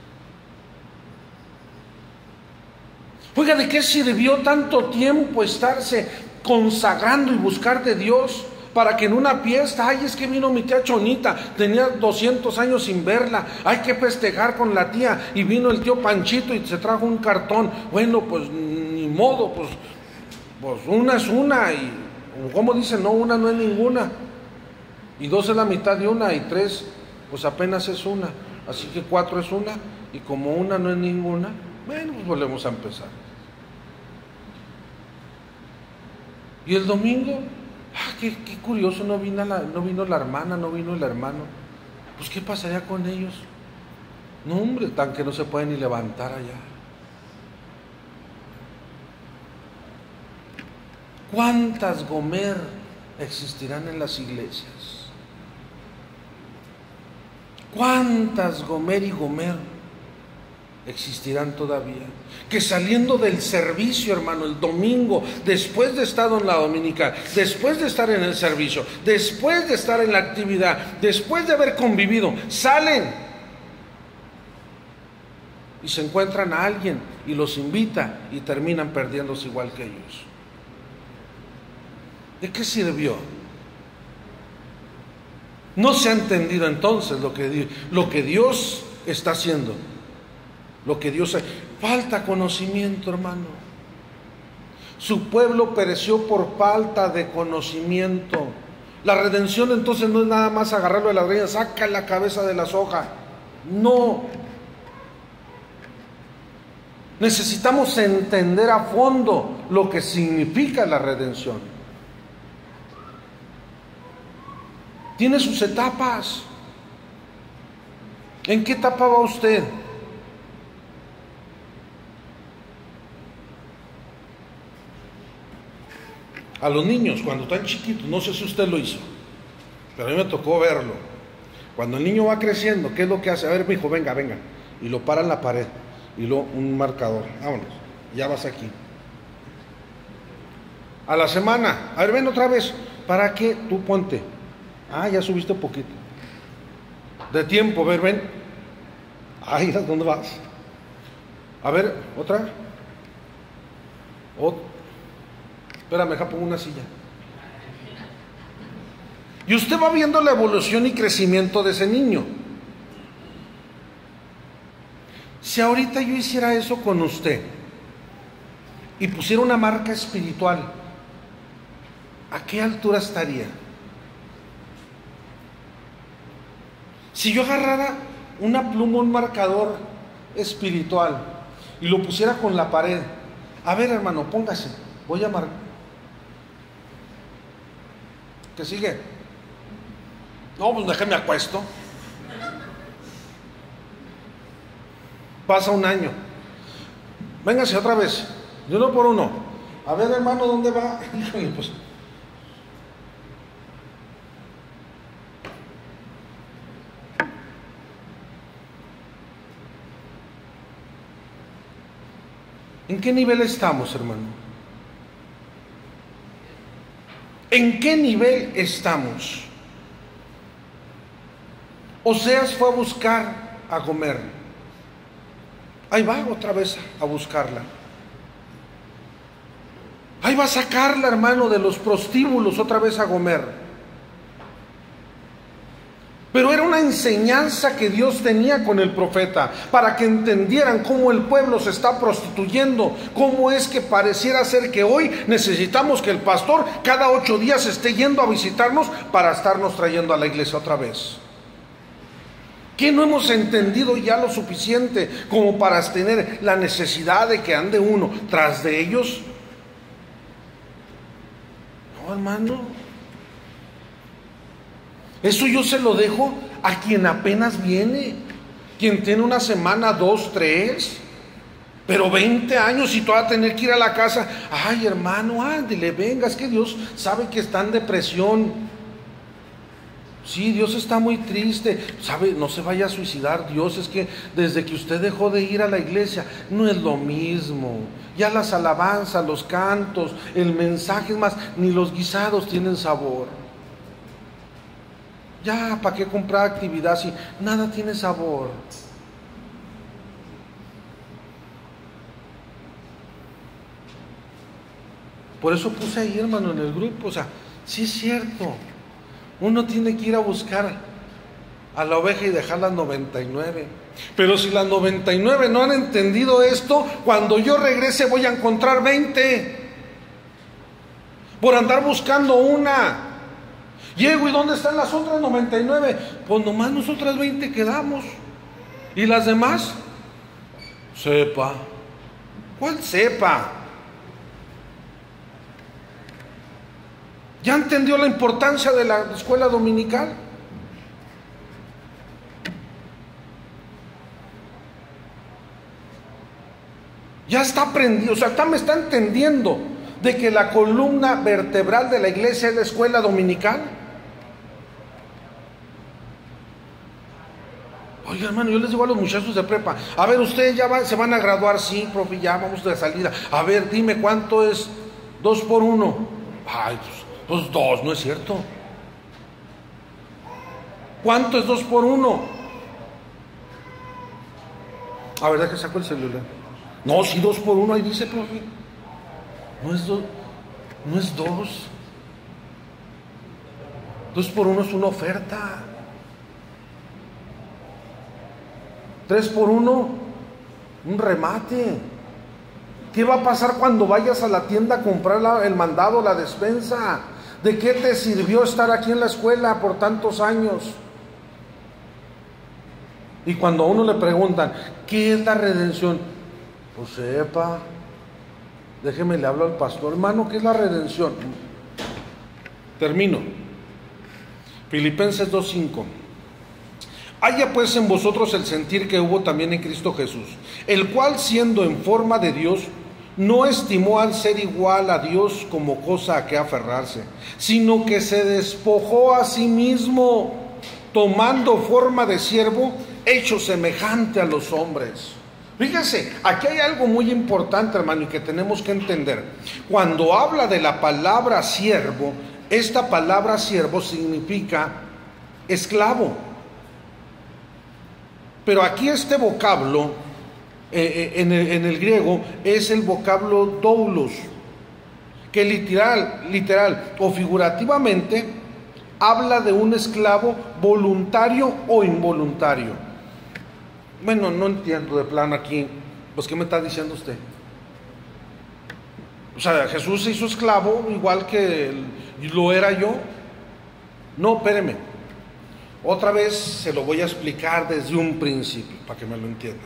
Oiga, ¿de qué sirvió tanto tiempo estarse consagrando y buscar de Dios para que en una fiesta, ay, es que vino mi tía Chonita, tenía doscientos años sin verla, hay que festejar con la tía, y vino el tío Panchito y se trajo un cartón? Bueno, pues ni modo, pues, pues una es una, y como dicen, no, una no es ninguna, y dos es la mitad de una, y tres pues apenas es una, así que cuatro es una, y como una no es ninguna, bueno, pues volvemos a empezar. Y el domingo, ah, qué, qué curioso, no vino, la, no vino la hermana, no vino el hermano. Pues ¿qué pasaría con ellos? No, hombre, tan que no se pueden ni levantar allá. ¿Cuántas Gomer existirán en las iglesias? ¿Cuántas Gomer y Gomer? existirán todavía. Que saliendo del servicio, hermano, el domingo, después de estar en la dominical, después de estar en el servicio, después de estar en la actividad, después de haber convivido, salen y se encuentran a alguien y los invita y terminan perdiéndose igual que ellos. ¿De qué sirvió? No se ha entendido entonces lo que, lo que Dios está haciendo. Lo que Dios... Falta conocimiento, hermano. Su pueblo pereció por falta de conocimiento. La redención entonces no es nada más agarrarlo de la greña, saca la cabeza de la soga. No. Necesitamos entender a fondo lo que significa la redención. Tiene sus etapas. ¿En qué etapa va usted? A los niños, cuando están chiquitos, no sé si usted lo hizo, pero a mí me tocó verlo. Cuando el niño va creciendo, ¿qué es lo que hace? A ver, mijo, venga, venga. Y lo para en la pared. Y luego un marcador. Vámonos, ya vas aquí. A la semana, a ver, ven otra vez. ¿Para qué? Tú ponte. Ah, ya subiste un poquito. De tiempo, a ver, ven. Ay, ¿dónde vas? A ver, otra. Otra. Espérame, deja pongo una silla. Y usted va viendo la evolución y crecimiento de ese niño. Si ahorita yo hiciera eso con usted y pusiera una marca espiritual, ¿a qué altura estaría? Si yo agarrara una pluma, un marcador espiritual y lo pusiera con la pared, a ver, hermano, póngase, voy a marcar. ¿Qué sigue? No, pues déjame acuesto. Pasa un año. Véngase otra vez, de uno por uno. A ver, hermano, ¿dónde va? Híjole, pues. ¿En qué nivel estamos, hermano? ¿En qué nivel estamos? Oseas fue a buscar a Gomer. Ahí va otra vez a buscarla. Ahí va a sacarla, hermano, de los prostíbulos otra vez a Gomer. Pero era una enseñanza que Dios tenía con el profeta, para que entendieran cómo el pueblo se está prostituyendo, cómo es que pareciera ser que hoy necesitamos que el pastor cada ocho días esté yendo a visitarnos para estarnos trayendo a la iglesia otra vez. ¿Qué no hemos entendido ya lo suficiente como para tener la necesidad de que ande uno tras de ellos? No, hermano. Eso yo se lo dejo a quien apenas viene, quien tiene una semana, dos, tres, pero veinte años y todavía tener que ir a la casa. Ay, hermano, ándele, venga, es que Dios sabe que está en depresión. Sí, Dios está muy triste. Sabe, no se vaya a suicidar, Dios, es que desde que usted dejó de ir a la iglesia, no es lo mismo. Ya las alabanzas, los cantos, el mensaje, es más, ni los guisados tienen sabor. Ya, ¿para qué comprar actividad si nada tiene sabor? Por eso puse ahí, hermano, en el grupo, o sea, sí es cierto, uno tiene que ir a buscar a la oveja y dejar las noventa y nueve. Pero si las noventa y nueve no han entendido esto, cuando yo regrese voy a encontrar veinte. Por andar buscando una. Llego, ¿y dónde están las otras noventa y nueve? Pues nomás nosotras veinte quedamos. ¿Y las demás? Sepa. ¿Cuál sepa? ¿Ya entendió la importancia de la escuela dominical? Ya está aprendiendo, o sea, ya me está entendiendo de que la columna vertebral de la iglesia es la escuela dominical. Oiga, hermano, yo les digo a los muchachos de prepa, a ver, ustedes ya van, se van a graduar, sí, profe, ya vamos de salida. A ver, dime, ¿cuánto es dos por uno? Ay, pues, pues dos, no es cierto. ¿Cuánto es dos por uno? A ver, que saco el celular. No, sí, dos por uno, ahí dice, profe. No es dos, no es dos. Dos por uno es una oferta. Tres por uno, un remate. ¿Qué va a pasar cuando vayas a la tienda a comprar la, el mandado, la despensa? ¿De qué te sirvió estar aquí en la escuela por tantos años? Y cuando a uno le preguntan, ¿qué es la redención? Pues sepa, déjeme le hablo al pastor, hermano, ¿qué es la redención? Termino. Filipenses dos cinco. Haya pues en vosotros el sentir que hubo también en Cristo Jesús, el cual siendo en forma de Dios, no estimó al ser igual a Dios como cosa a que aferrarse, sino que se despojó a sí mismo, tomando forma de siervo, hecho semejante a los hombres. Fíjese, aquí hay algo muy importante, hermano, y que tenemos que entender. Cuando habla de la palabra siervo, esta palabra siervo significa esclavo. Pero aquí este vocablo, eh, en, el, en el griego, es el vocablo doulos, que literal, literal o figurativamente habla de un esclavo voluntario o involuntario. Bueno, no entiendo de plano aquí, pues ¿qué me está diciendo usted? O sea, Jesús se hizo esclavo igual que lo era yo. No, espéreme. Otra vez se lo voy a explicar desde un principio, para que me lo entienda.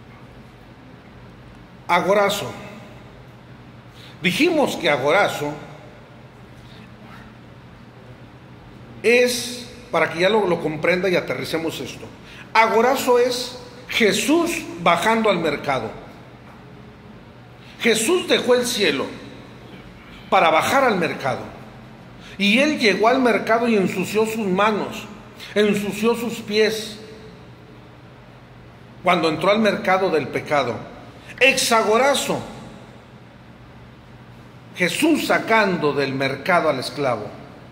Agorazo. Dijimos que agorazo es, para que ya lo, lo comprenda y aterricemos esto, agorazo es Jesús bajando al mercado. Jesús dejó el cielo para bajar al mercado. Y Él llegó al mercado y ensució sus manos, ensució sus pies, cuando entró al mercado del pecado. Exagorazo, Jesús sacando del mercado al esclavo.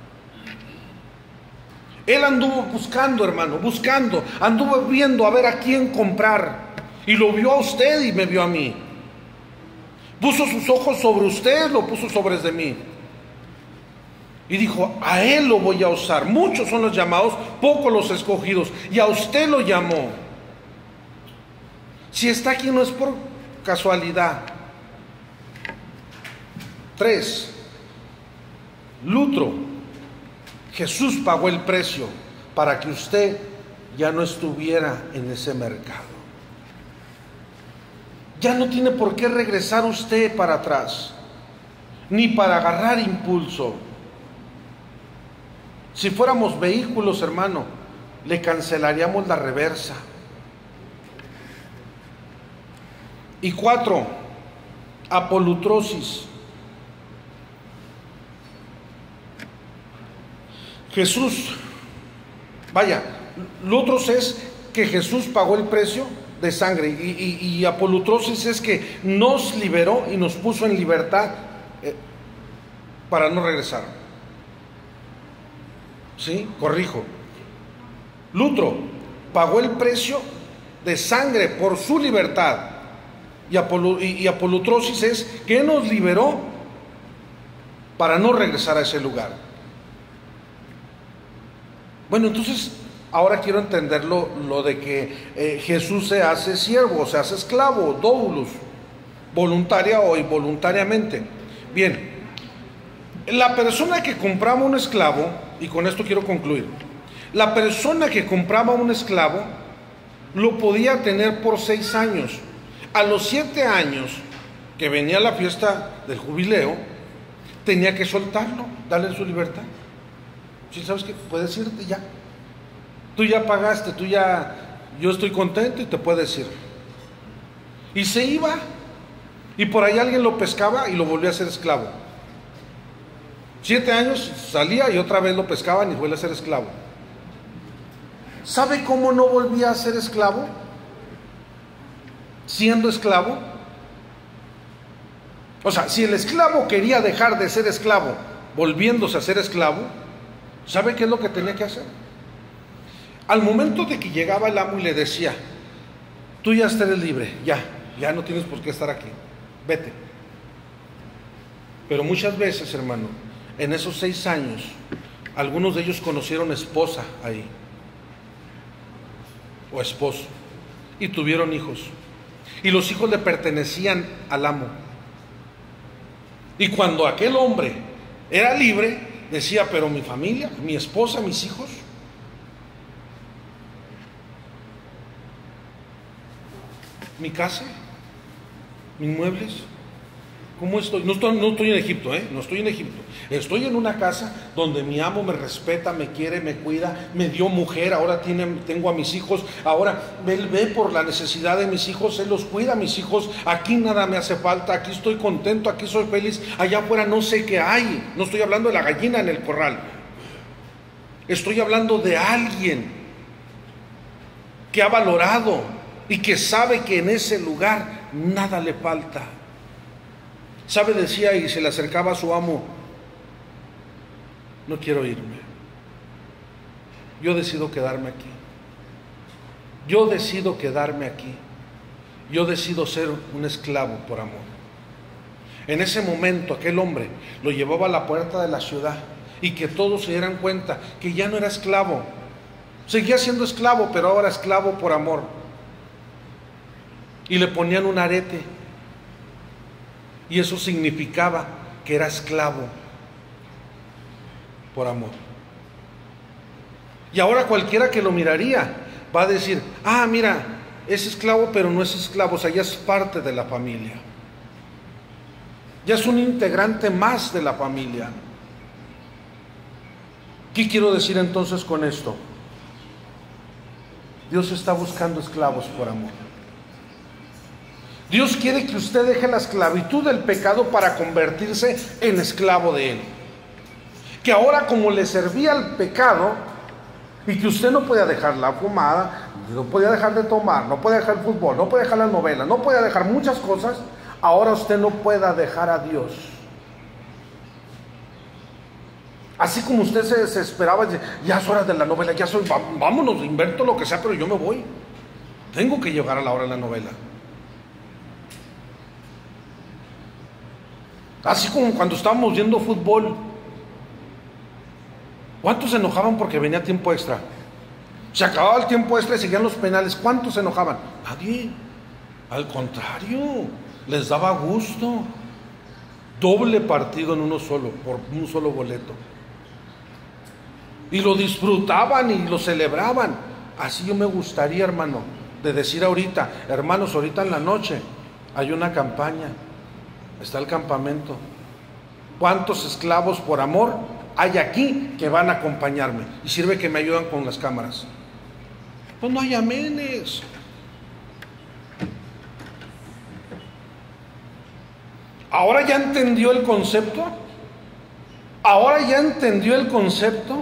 Él anduvo buscando, hermano, buscando, anduvo viendo a ver a quién comprar, y lo vio a usted y me vio a mí. Puso sus ojos sobre usted, lo puso sobre de mí. Y dijo, a Él lo voy a usar. Muchos son los llamados, pocos los escogidos. Y a usted lo llamó. Si está aquí no es por casualidad. Tres. Lutro. Jesús pagó el precio para que usted ya no estuviera en ese mercado. Ya no tiene por qué regresar usted para atrás, ni para agarrar impulso. Si fuéramos vehículos, hermano, le cancelaríamos la reversa. Y cuatro, apolutrosis. Jesús, vaya, lo otro es que Jesús pagó el precio de sangre, y, y, y apolutrosis es que nos liberó y nos puso en libertad eh, para no regresar. ¿Sí? Corrijo. Lutro pagó el precio de sangre por su libertad, y, apolu, y, y apolutrosis es que nos liberó para no regresar a ese lugar. Bueno, entonces ahora quiero entender lo, lo de que eh, Jesús se hace siervo, se hace esclavo, doulos, voluntaria o involuntariamente. Bien, la persona que compraba un esclavo, y con esto quiero concluir, la persona que compraba un esclavo lo podía tener por seis años. A los siete años que venía la fiesta del jubileo, tenía que soltarlo, darle su libertad. Si sabes que puedes irte ya, tú ya pagaste, tú ya, yo estoy contento y te puedes ir. Y se iba, y por ahí alguien lo pescaba y lo volvía a ser esclavo. Siete años salía y otra vez lo pescaban y vuelve a ser esclavo. ¿Sabe cómo no volvía a ser esclavo? Siendo esclavo. O sea, si el esclavo quería dejar de ser esclavo, volviéndose a ser esclavo, ¿sabe qué es lo que tenía que hacer? Al momento de que llegaba el amo y le decía, tú ya eres libre, ya, ya no tienes por qué estar aquí, vete. Pero muchas veces, hermano, en esos seis años, algunos de ellos conocieron esposa ahí, o esposo, y tuvieron hijos. Y los hijos le pertenecían al amo. Y cuando aquel hombre era libre, decía, pero mi familia, mi esposa, mis hijos. Mi casa, mis muebles, ¿cómo estoy? No estoy, no estoy en Egipto, ¿eh? No estoy en Egipto. Estoy en una casa donde mi amo me respeta, me quiere, me cuida, me dio mujer, ahora tiene, tengo a mis hijos, ahora él ve por la necesidad de mis hijos, él los cuida a mis hijos, aquí nada me hace falta, aquí estoy contento, aquí soy feliz, allá afuera no sé qué hay. No estoy hablando de la gallina en el corral, estoy hablando de alguien que ha valorado y que sabe que en ese lugar nada le falta. ¿Sabe? Decía y se le acercaba a su amo, no quiero irme, yo decido quedarme aquí, yo decido quedarme aquí, yo decido ser un esclavo por amor. En ese momento aquel hombre lo llevaba a la puerta de la ciudad y que todos se dieran cuenta que ya no era esclavo, seguía siendo esclavo, pero ahora esclavo por amor. Y le ponían un arete, y eso significaba que era esclavo por amor. Y ahora cualquiera que lo miraría va a decir, ah, mira, es esclavo, pero no es esclavo, o sea, ya es parte de la familia, ya es un integrante más de la familia. ¿Qué quiero decir entonces con esto? Dios está buscando esclavos por amor. Dios quiere que usted deje la esclavitud del pecado para convertirse en esclavo de él. Que ahora, como le servía al pecado, y que usted no podía dejar la fumada, no podía dejar de tomar, no podía dejar el fútbol, no podía dejar las novelas, no podía dejar muchas cosas, ahora usted no pueda dejar a Dios. Así como usted se desesperaba, dice, ya es hora de la novela, ya soy, vámonos, invento lo que sea, pero yo me voy. Tengo que llegar a la hora de la novela. Así como cuando estábamos viendo fútbol, ¿cuántos se enojaban porque venía tiempo extra? Se acababa el tiempo extra y seguían los penales. ¿Cuántos se enojaban? Nadie. Al contrario, les daba gusto. Doble partido en uno solo, por un solo boleto. Y lo disfrutaban y lo celebraban. Así yo me gustaría, hermano, de decir ahorita, hermanos, ahorita en la noche hay una campaña. Está el campamento. ¿Cuántos esclavos por amor hay aquí que van a acompañarme? Y sirve que me ayudan con las cámaras. Pues no hay amenes. ¿Ahora ya entendió el concepto? ¿Ahora ya entendió el concepto?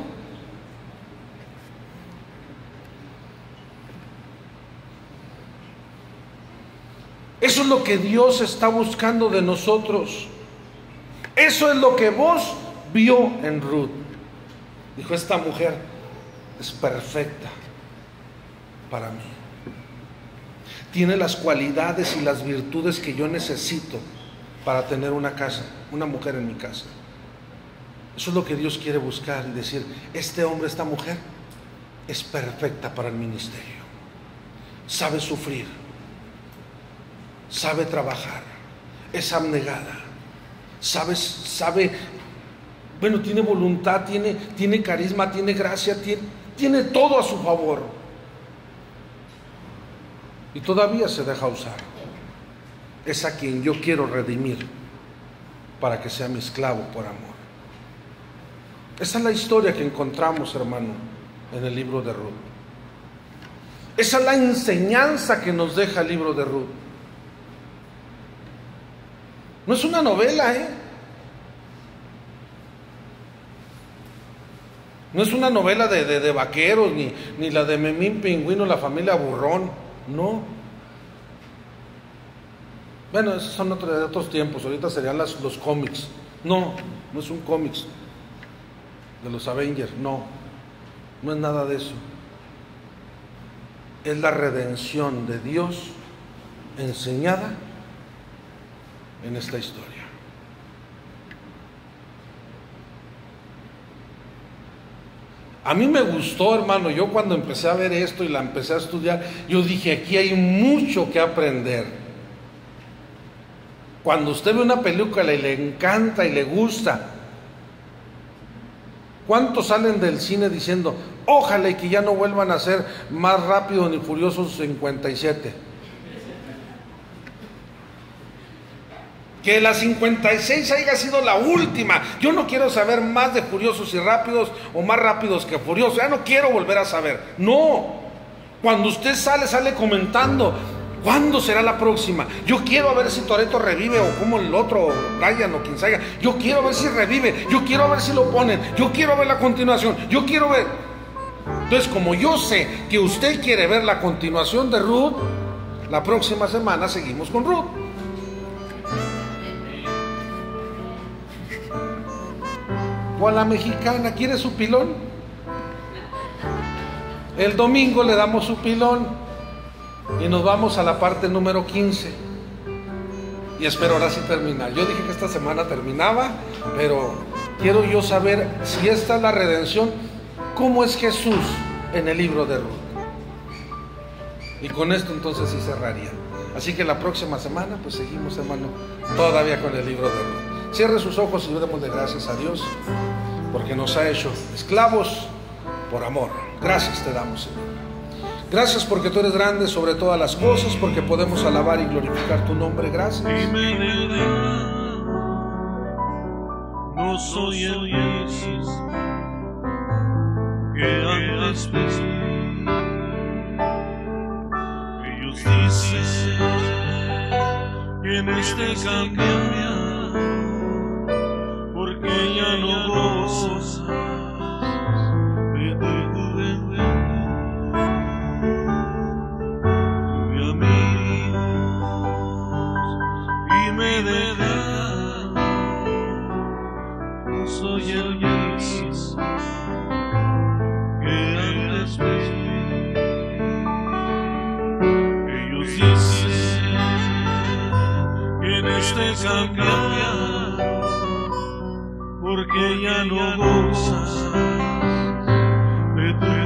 Eso es lo que Dios está buscando de nosotros. Eso es lo que vos vio en Ruth. Dijo, esta mujer es perfecta para mí. Tiene las cualidades y las virtudes que yo necesito para tener una casa, una mujer en mi casa. Eso es lo que Dios quiere buscar y decir, este hombre, esta mujer es perfecta para el ministerio. Sabe sufrir, sabe trabajar, es abnegada, sabe, sabe, bueno, tiene voluntad, tiene, tiene carisma, tiene gracia, tiene, tiene todo a su favor. Y todavía se deja usar. Es a quien yo quiero redimir para que sea mi esclavo por amor. Esa es la historia que encontramos, hermano, en el libro de Ruth. Esa es la enseñanza que nos deja el libro de Ruth. No es una novela, ¿eh? No es una novela de, de, de vaqueros, ni, ni la de Memín Pingüino, la familia Burrón, no. Bueno, esos son otros, de otros tiempos, ahorita serían las, los cómics. No, no es un cómics de los Avengers, no, no es nada de eso. Es la redención de Dios enseñada en esta historia. A mí me gustó, hermano, yo cuando empecé a ver esto y la empecé a estudiar, yo dije, aquí hay mucho que aprender. Cuando usted ve una película y le encanta y le gusta, ¿cuántos salen del cine diciendo, ojalá y que ya no vuelvan a ser Más Rápido ni Furiosos cincuenta y siete? Que la cincuenta y seis haya sido la última. Yo no quiero saber más de Furiosos y Rápidos o Más Rápidos que Furiosos. Ya no quiero volver a saber. No. Cuando usted sale, sale comentando, ¿cuándo será la próxima? Yo quiero ver si Toretto revive, o como el otro, Brian o quien sea. Yo quiero ver si revive. Yo quiero ver si lo ponen. Yo quiero ver la continuación. Yo quiero ver. Entonces, como yo sé que usted quiere ver la continuación de Ruth, la próxima semana seguimos con Ruth. O a la mexicana, ¿quiere su pilón? El domingo le damos su pilón y nos vamos a la parte número quince. Y espero ahora sí terminar. Yo dije que esta semana terminaba, pero quiero yo saber si esta es la redención, ¿cómo es Jesús en el libro de Ruth? Y con esto entonces sí cerraría. Así que la próxima semana pues seguimos, hermano, todavía con el libro de Ruth. Cierre sus ojos y démosle gracias a Dios, porque nos ha hecho esclavos por amor. Gracias te damos, Señor. Gracias porque tú eres grande sobre todas las cosas, porque podemos alabar y glorificar tu nombre. Gracias. No soy el Jesús que antes fui. Ellos dicen que en este cambiar, porque ya no gozas de tu juventud. Tuve amigos y me dejas. No soy el Jesús que antes fui. Ellos dicen que en este cambiar, porque ya no gozas de tu